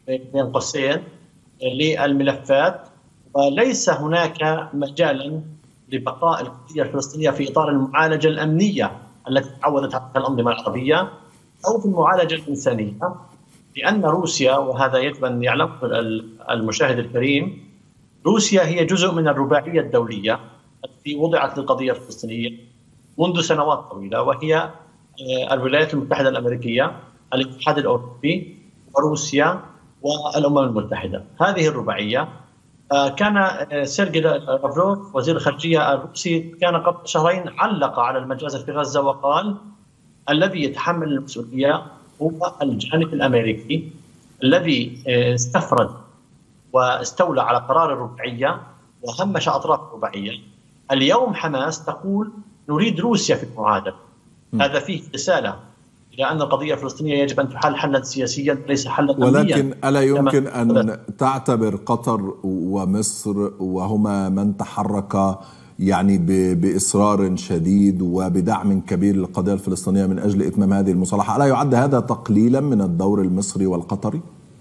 D: بين قوسين للملفات، وليس هناك مجالا لبقاء القضية الفلسطينية في إطار المعالجة الأمنية التي تعودت عليها الأنظمة العربية أو في المعالجة الإنسانية، لأن روسيا، وهذا يجب أن يعلم المشاهد الكريم، روسيا هي جزء من الرباعية الدولية التي وضعت للقضية الفلسطينية منذ سنوات طويلة، وهي الولايات المتحدة الأمريكية، الاتحاد الأوروبي، وروسيا، والأمم المتحدة. هذه الرباعية كان سيرجي لافروف وزير الخارجية الروسي كان قبل شهرين علق على المجازر في غزة وقال الذي يتحمل المسؤولية هو الجانب الأمريكي الذي استفرد واستولى على قرار الرباعية وهمش أطراف الرباعية. اليوم حماس تقول نريد روسيا في المعادلة. هذا فيه رسالة إلى أن القضية الفلسطينية يجب أن تحل حلا سياسيا ليس حلا أمنيا.
A: ولكن ألا يمكن أن تعتبر قطر ومصر وهما من تحرك يعني بإصرار شديد وبدعم كبير للقضية الفلسطينية من أجل إتمام هذه المصالحة، ألا يعد هذا تقليلا من الدور المصري والقطري؟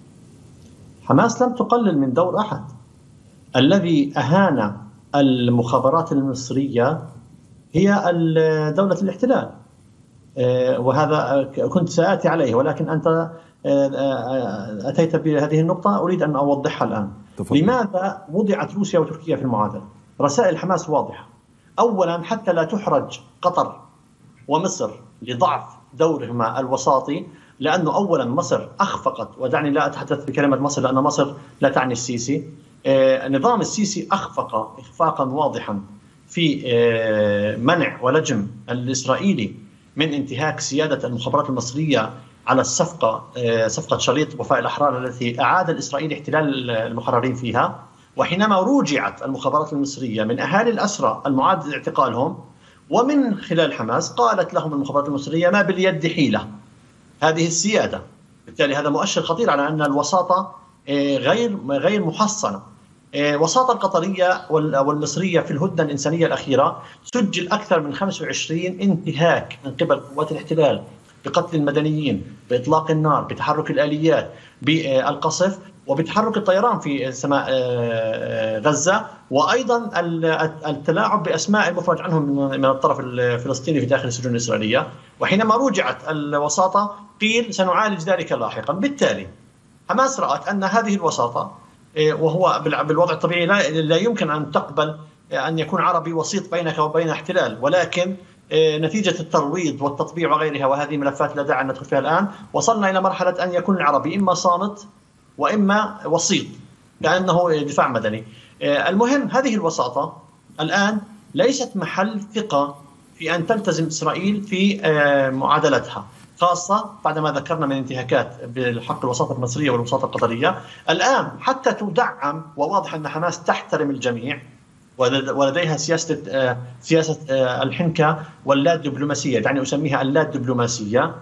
D: حماس لم تقلل من دور أحد. الذي أهان المخابرات المصرية هي دولة الاحتلال، وهذا كنت سآتي عليه، ولكن أنت أتيت بهذه النقطة أريد أن أوضحها الآن. تفضل. لماذا وضعت روسيا وتركيا في المعادلة؟ رسائل حماس واضحة. أولا حتى لا تحرج قطر ومصر لضعف دورهما الوساطي، لأنه أولا مصر أخفقت، ودعني لا أتحدث بكلمة مصر لأن مصر لا تعني السيسي، نظام السيسي أخفق إخفاقا واضحا في منع ولجم الإسرائيلي من انتهاك سيادة المخابرات المصرية على الصفقة، صفقة شريط وفاء الأحرار التي أعاد الإسرائيل احتلال المحررين فيها. وحينما روجعت المخابرات المصرية من أهالي الأسرى المعاد اعتقالهم ومن خلال حماس، قالت لهم المخابرات المصرية ما باليد حيلة هذه السيادة. بالتالي هذا مؤشر خطير على أن الوساطة غير غير محصنة. وساطة القطرية والمصرية في الهدنة الإنسانية الأخيرة سجل أكثر من خمسة وعشرين انتهاك من قبل قوات الاحتلال بقتل المدنيين، بإطلاق النار، بتحرك الآليات، بالقصف، وبتحرك الطيران في سماء غزة، وأيضا التلاعب بأسماء المفرج عنهم من الطرف الفلسطيني في داخل السجون الإسرائيلية. وحينما رجعت الوساطة قيل سنعالج ذلك لاحقا. بالتالي حماس رأت أن هذه الوساطة، وهو بالوضع الطبيعي لا يمكن أن تقبل أن يكون عربي وسيط بينك وبين احتلال، ولكن نتيجة الترويض والتطبيع وغيرها، وهذه ملفات لا داعي أن ندخل فيها الآن، وصلنا إلى مرحلة أن يكون العربي إما صامت وإما وسيط كأنه دفاع مدني. المهم هذه الوساطة الآن ليست محل ثقة في أن تلتزم إسرائيل في معادلتها، خاصة بعدما ذكرنا من انتهاكات بالحق الوساطة المصرية والوساطة القطرية. الآن حتى تدعم، وواضح أن حماس تحترم الجميع ولديها سياسة سياسة الحنكة واللا دبلوماسية، يعني أسميها اللا دبلوماسية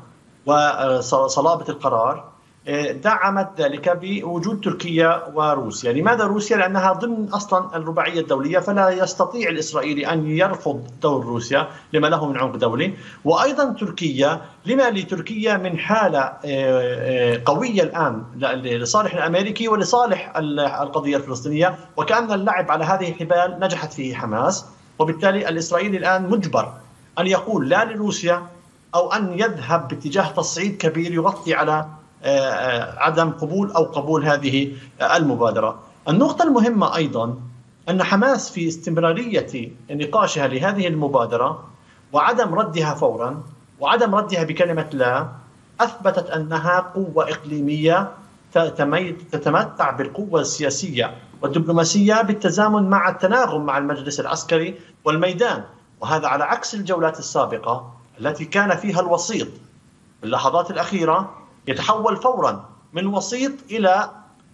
D: وصلابة القرار، دعمت ذلك بوجود تركيا وروسيا. لماذا روسيا؟ لأنها ضمن أصلا الرباعية الدولية، فلا يستطيع الإسرائيلي أن يرفض دور روسيا لما له من عمق دولي. وأيضا تركيا، لما لتركيا من حالة قوية الآن لصالح الأمريكي ولصالح القضية الفلسطينية، وكأن اللعب على هذه الحبال نجحت فيه حماس. وبالتالي الإسرائيلي الآن مجبر أن يقول لا لروسيا، أو أن يذهب باتجاه تصعيد كبير يغطي على عدم قبول أو قبول هذه المبادرة. النقطة المهمة أيضا أن حماس في استمرارية نقاشها لهذه المبادرة وعدم ردها فورا وعدم ردها بكلمة لا، أثبتت أنها قوة إقليمية تتمتع بالقوة السياسية والدبلوماسية بالتزامن مع التناغم مع المجلس العسكري والميدان. وهذا على عكس الجولات السابقة التي كان فيها الوسيط في اللحظات الأخيرة يتحول فورا من وسيط إلى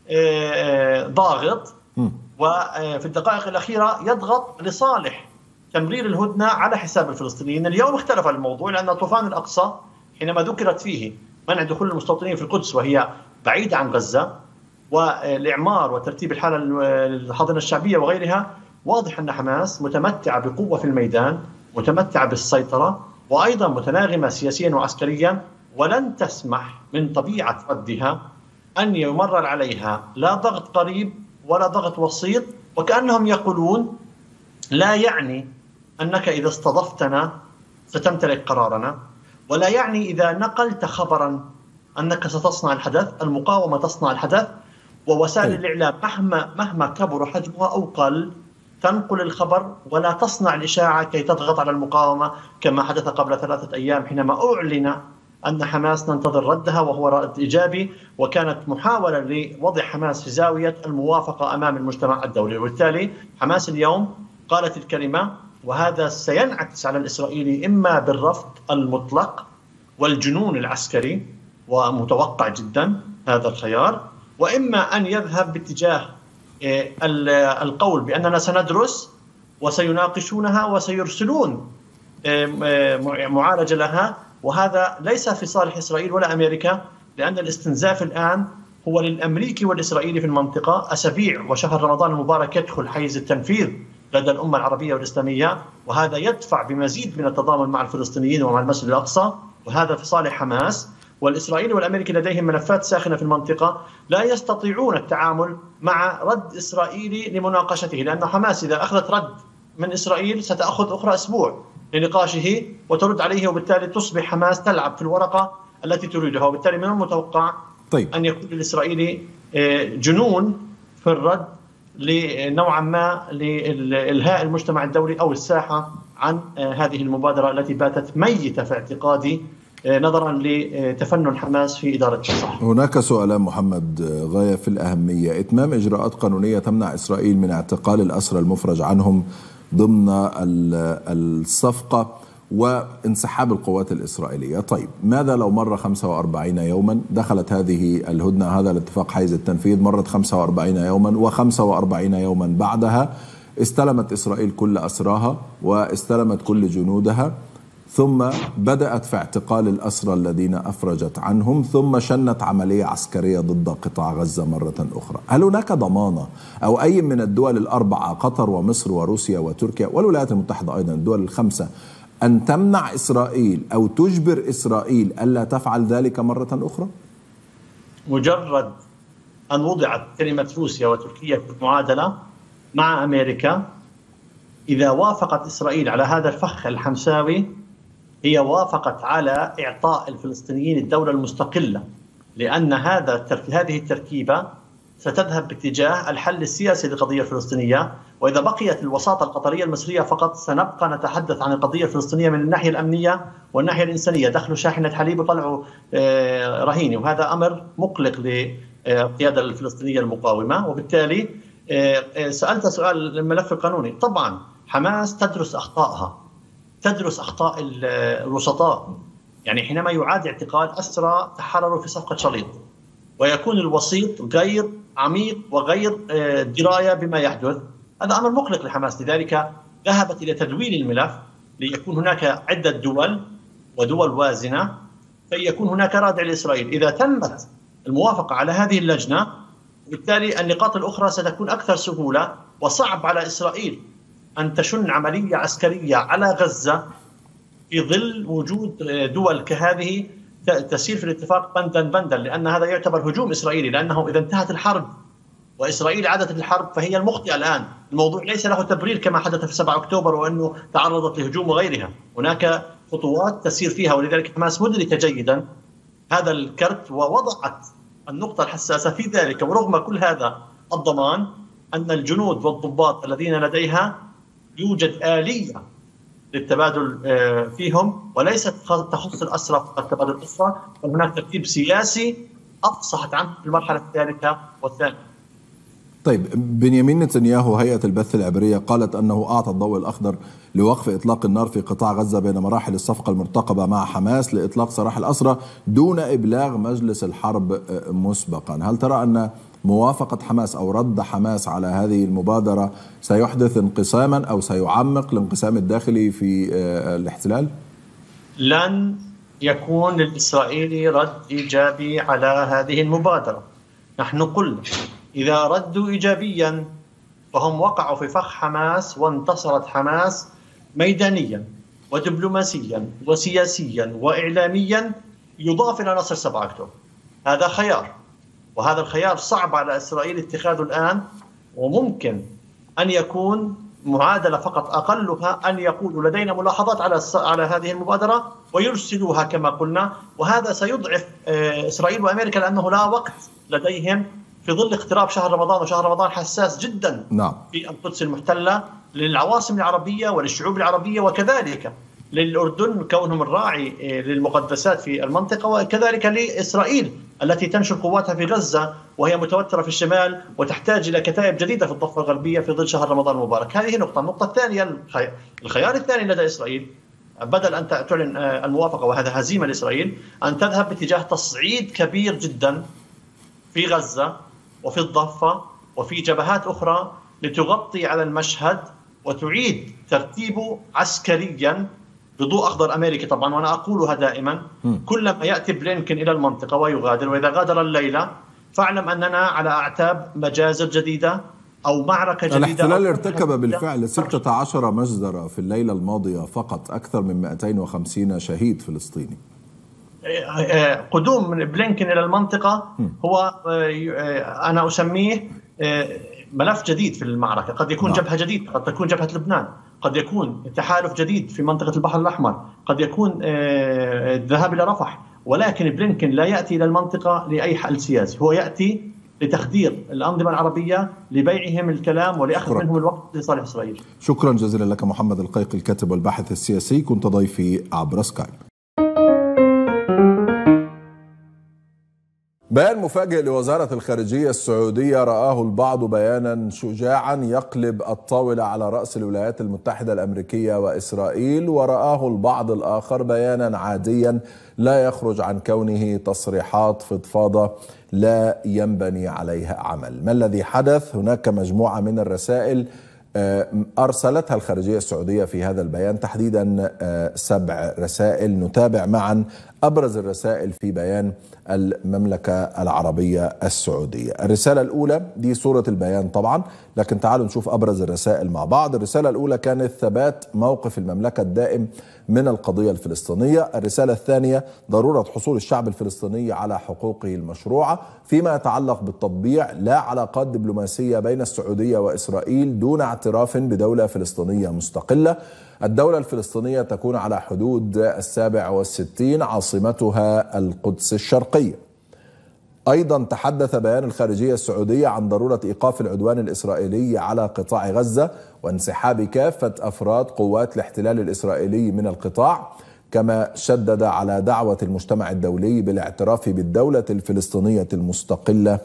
D: ضاغط، وفي الدقائق الأخيرة يضغط لصالح تمرير الهدنة على حساب الفلسطينيين. اليوم اختلف الموضوع، لأن طوفان الأقصى حينما ذكرت فيه منع دخول المستوطنين في القدس وهي بعيدة عن غزة، والإعمار وترتيب الحالة الحاضنة الشعبية وغيرها، واضح أن حماس متمتعة بقوة في الميدان، متمتعة بالسيطرة، وأيضا متناغمة سياسيا وعسكريا، ولن تسمح من طبيعة ردها أن يمرر عليها لا ضغط قريب ولا ضغط وسيط، وكأنهم يقولون لا يعني أنك إذا استضفتنا ستمتلك قرارنا، ولا يعني إذا نقلت خبرا أنك ستصنع الحدث. المقاومة تصنع الحدث، ووسائل الإعلام مهما مهما كبر حجمها أو قل تنقل الخبر ولا تصنع الإشاعة كي تضغط على المقاومة، كما حدث قبل ثلاثة أيام حينما أعلن أن حماس ننتظر ردها وهو رد إيجابي، وكانت محاولة لوضع حماس في زاوية الموافقة أمام المجتمع الدولي. وبالتالي حماس اليوم قالت الكلمة، وهذا سينعكس على الإسرائيلي إما بالرفض المطلق والجنون العسكري، ومتوقع جدا هذا الخيار، وإما أن يذهب باتجاه القول بأننا سندرس وسيناقشونها وسيرسلون معالجة لها. وهذا ليس في صالح إسرائيل ولا أمريكا، لأن الاستنزاف الآن هو للأمريكي والإسرائيلي في المنطقة. أسابيع وشهر رمضان المبارك يدخل حيز التنفيذ لدى الأمة العربية والإسلامية، وهذا يدفع بمزيد من التضامن مع الفلسطينيين ومع المسجد الأقصى، وهذا في صالح حماس. والإسرائيلي والأمريكي لديهم ملفات ساخنة في المنطقة لا يستطيعون التعامل مع رد إسرائيلي لمناقشته، لأن حماس إذا أخذت رد من إسرائيل ستأخذ أخرى أسبوع لنقاشه وترد عليه، وبالتالي تصبح حماس تلعب في الورقة التي تريدها. وبالتالي من المتوقع طيب. أن يكون الإسرائيلي جنون في الرد نوعا ما لإلهاء المجتمع الدولي أو الساحة عن هذه المبادرة التي باتت ميتة في اعتقادي نظرا لتفنن حماس في إدارة الصح.
A: هناك سؤالان محمد غاية في الأهمية: إتمام إجراءات قانونية تمنع إسرائيل من اعتقال الأسرى المفرج عنهم ضمن الصفقة وانسحاب القوات الإسرائيلية. طيب ماذا لو مر خمسة وأربعين يوما؟ دخلت هذه الهدنة، هذا الاتفاق حيز التنفيذ، مرت خمسة وأربعين يوما، وخمسة وأربعين يوما بعدها استلمت إسرائيل كل أسراها واستلمت كل جنودها، ثم بدأت في اعتقال الأسرى الذين أفرجت عنهم، ثم شنت عملية عسكرية ضد قطاع غزة مرة أخرى. هل هناك ضمانة أو أي من الدول الأربعة، قطر ومصر وروسيا وتركيا والولايات المتحدة أيضا، الدول الخمسة، أن تمنع إسرائيل أو تجبر إسرائيل ألا تفعل ذلك مرة أخرى؟
D: مجرد أن وضعت كلمة روسيا وتركيا في المعادلة مع أمريكا، إذا وافقت إسرائيل على هذا الفخ الحمساوي هي وافقت على إعطاء الفلسطينيين الدولة المستقلة، لأن هذا هذه التركيبة ستذهب باتجاه الحل السياسي للقضية الفلسطينية. وإذا بقيت الوساطة القطرية المصرية فقط سنبقى نتحدث عن القضية الفلسطينية من الناحية الأمنية والناحية الإنسانية. دخلوا شاحنة حليب وطلعوا رهيني، وهذا أمر مقلق للقيادة الفلسطينية المقاومة. وبالتالي سألت سؤال الملف القانوني. طبعا حماس تدرس أخطائها، تدرس أخطاء الوسطاء، يعني حينما يعاد اعتقال أسرى تحرروا في صفقة شليط ويكون الوسيط غير عميق وغير دراية بما يحدث، هذا أمر مقلق لحماس. لذلك ذهبت إلى تدويل الملف ليكون هناك عدة دول ودول وازنة، فيكون هناك رادع لإسرائيل. إذا تمت الموافقة على هذه اللجنة بالتالي النقاط الأخرى ستكون أكثر سهولة، وصعب على إسرائيل أن تشن عملية عسكرية على غزة في ظل وجود دول كهذه تسير في الاتفاق بندا بندا، لأن هذا يعتبر هجوم إسرائيلي، لأنه إذا انتهت الحرب وإسرائيل عادت للحرب فهي المخطئة الآن. الموضوع ليس له تبرير كما حدث في سبعة أكتوبر وأنه تعرضت لهجوم وغيرها، هناك خطوات تسير فيها. ولذلك حماس مدركة جيدا هذا الكرت ووضعت النقطة الحساسة في ذلك. ورغم كل هذا الضمان أن الجنود والضباط الذين لديها يوجد آلية للتبادل فيهم، وليست تخص الأسرى فقط تبادل الأسرى، بل هناك ترتيب سياسي أفصحت عنه في المرحلة الثالثة والثانية.
A: طيب بنيامين نتنياهو هيئة البث العبرية قالت أنه أعطى الضوء الأخضر لوقف إطلاق النار في قطاع غزة بين مراحل الصفقة المرتقبة مع حماس لإطلاق سراح الأسرى دون إبلاغ مجلس الحرب مسبقا. هل ترى أن موافقة حماس أو رد حماس على هذه المبادرة سيحدث انقساما أو سيعمق الانقسام الداخلي في الاحتلال؟
D: لن يكون للإسرائيلي رد إيجابي على هذه المبادرة. نحن قلنا إذا ردوا إيجابيا فهم وقعوا في فخ حماس، وانتصرت حماس ميدانيا ودبلوماسيا وسياسيا وإعلاميا يضاف إلى نصر سبعة أكتوبر. هذا خيار، وهذا الخيار صعب على إسرائيل اتخاذه الآن، وممكن أن يكون معادلة فقط أقلها أن يقولوا لدينا ملاحظات على على هذه المبادرة ويرسلوها كما قلنا، وهذا سيضعف إسرائيل وأمريكا لأنه لا وقت لديهم في ظل اقتراب شهر رمضان، وشهر رمضان حساس جدا
A: نعم.
D: في القدس المحتلة للعواصم العربية وللشعوب العربية، وكذلك للأردن كونهم الراعي للمقدسات في المنطقة، وكذلك لإسرائيل التي تنشر قواتها في غزة وهي متوترة في الشمال وتحتاج إلى كتائب جديدة في الضفة الغربية في ظل شهر رمضان المبارك. هذه نقطة. النقطة الثانية، الخيار الثاني لدى إسرائيل بدل أن تعلن الموافقة، وهذا هزيمة لإسرائيل، أن تذهب باتجاه تصعيد كبير جدا في غزة وفي الضفة وفي جبهات أخرى لتغطي على المشهد وتعيد ترتيبه عسكريا بضوء أخضر أمريكي طبعا. وأنا أقولها دائما، كلما يأتي بلينكن إلى المنطقة ويغادر، وإذا غادر الليلة فاعلم أننا على أعتاب مجازر جديدة أو معركة جديدة.
A: الاحتلال ارتكب بالفعل ستة عشر مجزرة في الليلة الماضية فقط، أكثر من مئتين وخمسين شهيد فلسطيني.
D: قدوم بلينكن إلى المنطقة هو أنا أسميه ملف جديد في المعركة. قد يكون جبهة جديدة، قد تكون جبهة لبنان، قد يكون تحالف جديد في منطقة البحر الأحمر، قد يكون الذهاب إلى رفح، ولكن بلينكن لا يأتي إلى المنطقة لأي حل سياسي، هو يأتي لتخدير الأنظمة العربية لبيعهم الكلام ولأخذ منهم الوقت لصالح إسرائيل.
A: شكرا جزيلا لك محمد القيق، الكاتب والباحث السياسي، كنت ضيفي عبر سكايب. بيان مفاجئ لوزارة الخارجية السعودية رآه البعض بيانا شجاعا يقلب الطاولة على رأس الولايات المتحدة الأمريكية وإسرائيل، ورآه البعض الآخر بيانا عاديا لا يخرج عن كونه تصريحات فضفاضة لا ينبني عليها عمل. ما الذي حدث؟ هناك مجموعة من الرسائل أرسلتها الخارجية السعودية في هذا البيان، تحديدا سبع رسائل. نتابع معا أبرز الرسائل في بيان المملكة العربية السعودية. الرسالة الأولى دي صورة البيان طبعا، لكن تعالوا نشوف أبرز الرسائل مع بعض. الرسالة الأولى كانت ثبات موقف المملكة الدائم من القضية الفلسطينية. الرسالة الثانية ضرورة حصول الشعب الفلسطيني على حقوقه المشروعة فيما يتعلق بالتطبيع لا علاقات دبلوماسية بين السعودية وإسرائيل دون اعتراف بدولة فلسطينية مستقلة. الدولة الفلسطينية تكون على حدود السابع والستين، عاصمتها القدس الشرقية. أيضا تحدث بيان الخارجية السعودية عن ضرورة إيقاف العدوان الإسرائيلي على قطاع غزة وانسحاب كافة أفراد قوات الاحتلال الإسرائيلي من القطاع، كما شدد على دعوة المجتمع الدولي بالاعتراف بالدولة الفلسطينية المستقلة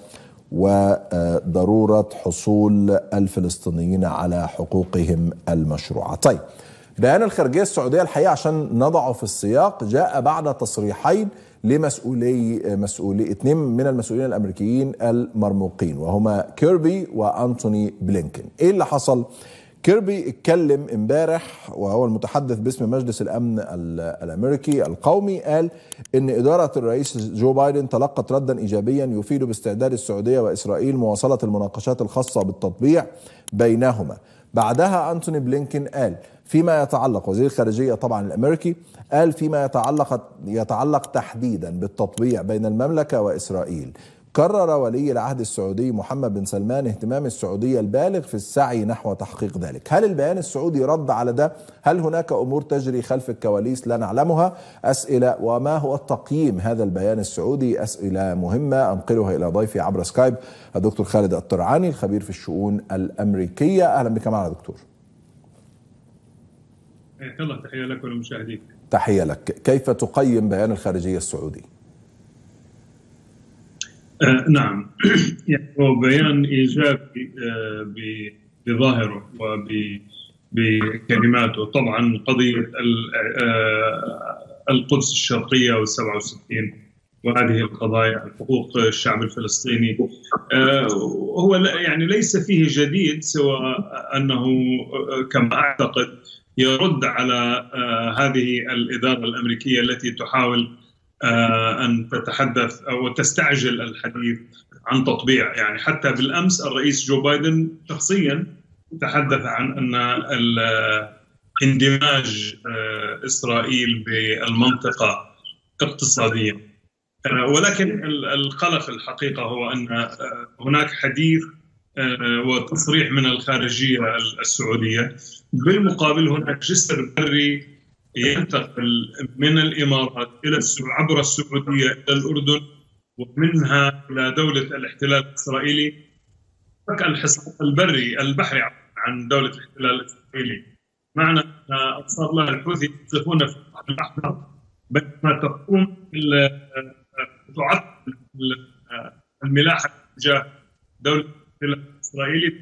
A: وضرورة حصول الفلسطينيين على حقوقهم المشروعة. طيب، بيان الخارجية السعودية الحقيقة عشان نضعه في السياق جاء بعد تصريحين لمسؤولي مسؤولي اثنين من المسؤولين الأمريكيين المرموقين، وهما كيربي وأنتوني بلينكن. إيه اللي حصل؟ كيربي اتكلم امبارح وهو المتحدث باسم مجلس الأمن الأمريكي القومي، قال إن إدارة الرئيس جو بايدن تلقت ردا إيجابيا يفيد باستعداد السعودية وإسرائيل مواصلة المناقشات الخاصة بالتطبيع بينهما. بعدها أنتوني بلينكن قال فيما يتعلق، وزير الخارجية طبعا الأمريكي، قال فيما يتعلق يتعلق تحديدا بالتطبيع بين المملكة وإسرائيل، كرر ولي العهد السعودي محمد بن سلمان اهتمام السعودية البالغ في السعي نحو تحقيق ذلك. هل البيان السعودي رد على ده؟ هل هناك أمور تجري خلف الكواليس لا نعلمها؟ أسئلة. وما هو التقييم هذا البيان السعودي؟ أسئلة مهمة أنقلها إلى ضيفي عبر سكايب الدكتور خالد الطرعاني، الخبير في الشؤون الأمريكية. أهلا بك معنا دكتور.
E: الله، تحية لك وللمشاهدين.
A: تحية لك. كيف تقيم بيان الخارجية السعودي؟
E: آه نعم، يعني هو بيان إيجابي آه بظاهره وبكلماته. طبعا قضية آه القدس الشرقية والسبعة وستين وهذه القضايا، حقوق الشعب الفلسطيني، آه هو يعني ليس فيه جديد، سوى أنه كما أعتقد يرد على آه هذه الإدارة الأمريكية التي تحاول آه أن تتحدث أو تستعجل الحديث عن تطبيع. يعني حتى بالأمس الرئيس جو بايدن شخصيا تحدث عن أن اندماج آه إسرائيل بالمنطقة اقتصاديا ولكن القلق الحقيقة هو أن هناك حديث وتصريح من الخارجية السعودية. بالمقابل هناك جسر بري ينتقل من الإمارات إلى عبر السعودية إلى الأردن ومنها إلى دولة الاحتلال الإسرائيلي. الحصار البري البحري عن دولة الاحتلال الإسرائيلي، معنى أن أنصار الله الحوثي يقذفون في البحر الأحمر بينما تقوم تعطل الملاحة تجاه دولة الاحتلال الإسرائيلي.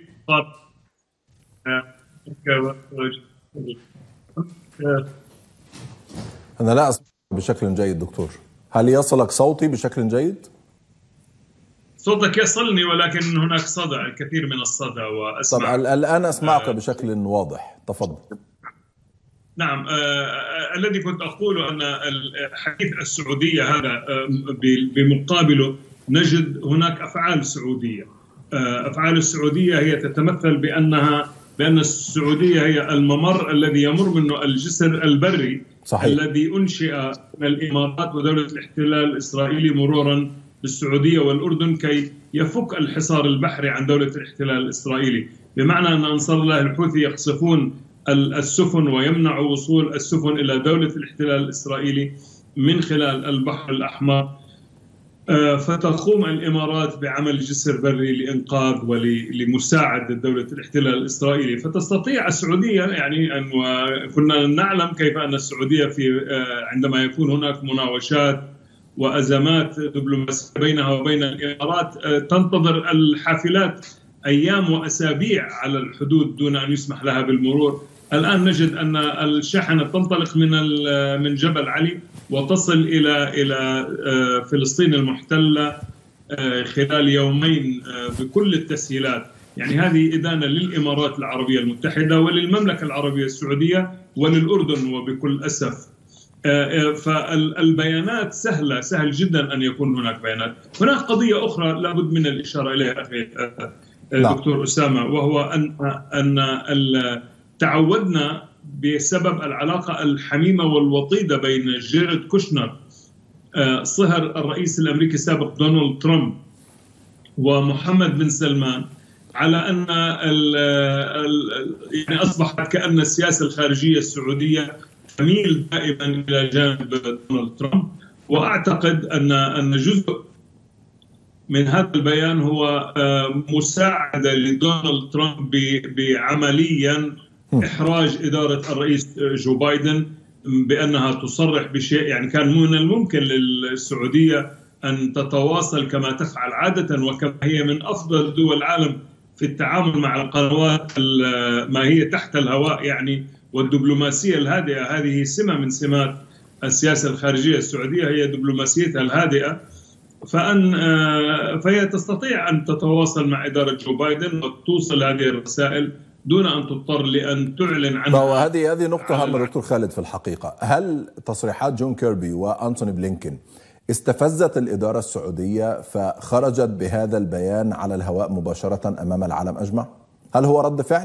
A: أنا لا أسمع بشكل جيد دكتور، هل يصلك صوتي بشكل جيد؟
E: صوتك يصلني ولكن هناك صدى، الكثير من الصدى وأسمع.
A: طب الآن أسمعك آه بشكل واضح، تفضل.
E: نعم، آه الذي كنت أقوله أن الحديث السعودية هذا آه بمقابله نجد هناك أفعال سعودية. آه أفعال السعودية هي تتمثل بأنها بأن السعودية هي الممر الذي يمر منه الجسر البري. صحيح. الذي أنشئ من الإمارات ودولة الاحتلال الإسرائيلي مرورا بالسعودية والأردن كي يفك الحصار البحري عن دولة الاحتلال الإسرائيلي، بمعنى أن أنصار الله الحوثي يقصفون السفن ويمنعوا وصول السفن إلى دولة الاحتلال الإسرائيلي من خلال البحر الأحمر. فتقوم الإمارات بعمل جسر بري لإنقاذ ولمساعدة دولة الاحتلال الإسرائيلي. فتستطيع السعودية يعني أن، وكنا نعلم كيف أن السعودية في عندما يكون هناك مناوشات وأزمات دبلوماسية بينها وبين الإمارات تنتظر الحافلات أيام وأسابيع على الحدود دون أن يسمح لها بالمرور. الآن نجد أن الشاحنة تنطلق من من جبل علي وتصل إلى إلى فلسطين المحتلة خلال يومين بكل التسهيلات. يعني هذه إدانة للإمارات العربية المتحدة وللمملكة العربية السعودية وللأردن وبكل أسف. فالبيانات سهلة، سهل جدا أن يكون هناك بيانات. هناك قضية أخرى لابد من الإشارة إليها أخي دكتور أسامة، وهو أن أن تعودنا بسبب العلاقة الحميمة والوطيدة بين جيرد كوشنر صهر الرئيس الأمريكي السابق دونالد ترامب ومحمد بن سلمان على أن ال ال يعني أصبحت كأن السياسة الخارجية السعودية تميل دائما إلى جانب دونالد ترامب. وأعتقد أن أن جزء من هذا البيان هو مساعدة لدونالد ترامب بعمليا إحراج إدارة الرئيس جو بايدن بأنها تصرح بشيء. يعني كان من الممكن للسعودية أن تتواصل كما تفعل عادة وكما هي من أفضل دول العالم في التعامل مع القنوات ما هي تحت الهواء يعني، والدبلوماسية الهادئة. هذه سمة من سمات السياسة الخارجية السعودية، هي دبلوماسيتها الهادئة. فأن فهي تستطيع أن تتواصل مع إدارة جو بايدن وتوصل هذه الرسائل دون أن تضطر لأن تعلن عنها.
A: وهذه هذه نقطة هامة دكتور خالد في الحقيقة. هل تصريحات جون كيربي وأنتوني بلينكن استفزت الإدارة السعودية فخرجت بهذا البيان على الهواء مباشرة أمام العالم أجمع؟ هل هو رد فعل؟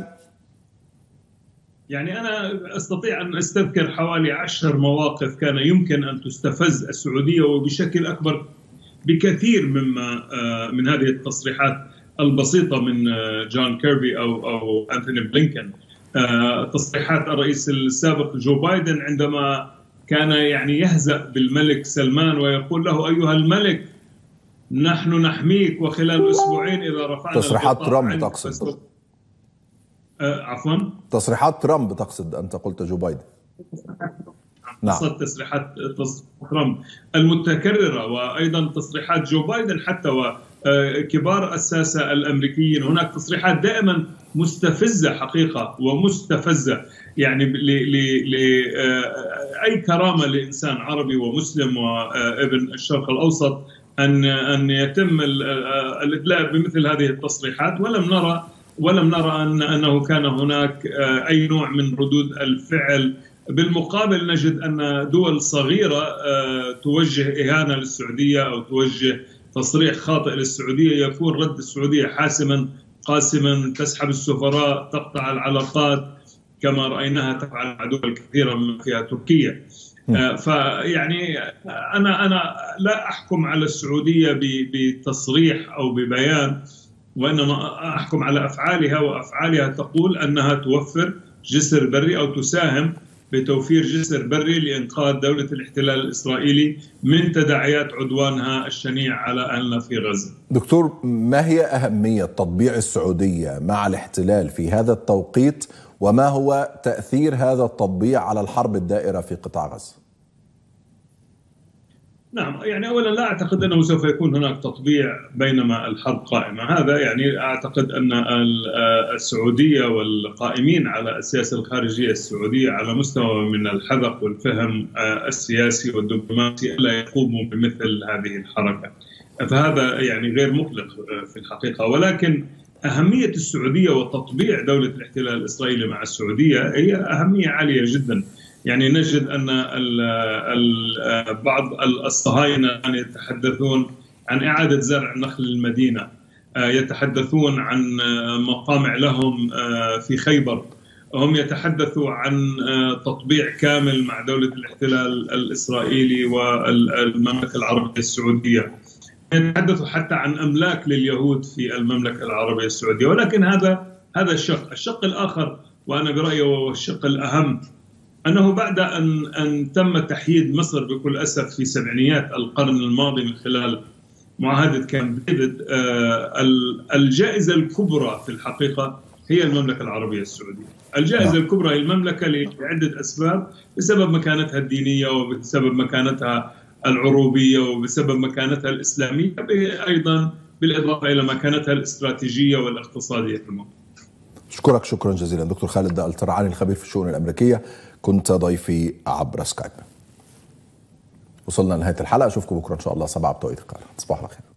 E: يعني أنا أستطيع أن أستذكر حوالي عشر مواقف كان يمكن أن تستفز السعودية وبشكل أكبر بكثير مما من هذه التصريحات البسيطة من جون كيربي أو أو أنتوني بلينكن. تصريحات الرئيس السابق جو بايدن عندما كان يعني يهزأ بالملك سلمان ويقول له أيها الملك نحن نحميك وخلال أسبوعين إذا رفعنا.
A: تصريحات ترامب تقصد؟
E: أه عفوا
A: تصريحات ترامب تقصد، أنت قلت جو بايدن.
E: نعم. تصريحات ترامب المتكررة وأيضا تصريحات جو بايدن حتى وكبار الساسة الأمريكيين. هناك تصريحات دائما مستفزة حقيقة ومستفزة يعني لأي كرامة لإنسان عربي ومسلم وابن الشرق الأوسط أن أن يتم الإدلاء بمثل هذه التصريحات. ولم نرى ولم نرى أن أنه كان هناك أي نوع من ردود الفعل. بالمقابل نجد أن دول صغيرة توجه إهانة للسعودية أو توجه تصريح خاطئ للسعودية يكون رد السعودية حاسما قاسما، تسحب السفراء، تقطع العلاقات كما رأيناها تفعل مع دول كثيرة من فيها تركيا. فيعني انا انا لا احكم على السعوديه بتصريح او ببيان، وانما احكم على افعالها، وافعالها تقول انها توفر جسر بري او تساهم بتوفير جسر بري لإنقاذ دولة الاحتلال الإسرائيلي من تداعيات عدوانها الشنيع على أهلنا في غزة.
A: دكتور، ما هي أهمية تطبيع السعودية مع الاحتلال في هذا التوقيت، وما هو تأثير هذا التطبيع على الحرب الدائرة في قطاع غزة؟
E: نعم، يعني أولا لا أعتقد أنه سوف يكون هناك تطبيع بينما الحرب قائمة. هذا يعني أعتقد أن السعودية والقائمين على السياسة الخارجية السعودية على مستوى من الحذق والفهم السياسي والدبلوماسي ألا يقوموا بمثل هذه الحركة، فهذا يعني غير مقلق في الحقيقة. ولكن أهمية السعودية وتطبيع دولة الاحتلال الإسرائيلي مع السعودية هي أهمية عالية جدا. يعني نجد أن ال ال بعض الصهاينة يتحدثون عن إعادة زرع نخل المدينة، يتحدثون عن مقامع لهم في خيبر، هم يتحدثوا عن تطبيع كامل مع دولة الاحتلال الإسرائيلي والمملكة العربية السعودية، يتحدثوا حتى عن أملاك لليهود في المملكة العربية السعودية. ولكن هذا هذا الشق الشق الآخر، وأنا برأيي هو الشق الأهم، أنه بعد أن أن تم تحييد مصر بكل أسف في سبعينيات القرن الماضي من خلال معاهدة كامب ديفيد، الجائزة الكبرى في الحقيقة هي المملكة العربية السعودية. الجائزة الكبرى هي المملكة لعدة أسباب، بسبب مكانتها الدينية وبسبب مكانتها العروبية وبسبب مكانتها الإسلامية، أيضا بالإضافة إلى مكانتها الاستراتيجية والاقتصادية في المنطقة.
A: أشكرك شكرا جزيلا دكتور خالد الترعاني الخبير في الشؤون الأمريكية، كنت ضيفي عبر سكايب. وصلنا لنهاية الحلقة، أشوفكم بكرة إن شاء الله سبعة بتوقيت القاهرة. تصبحوا على خير.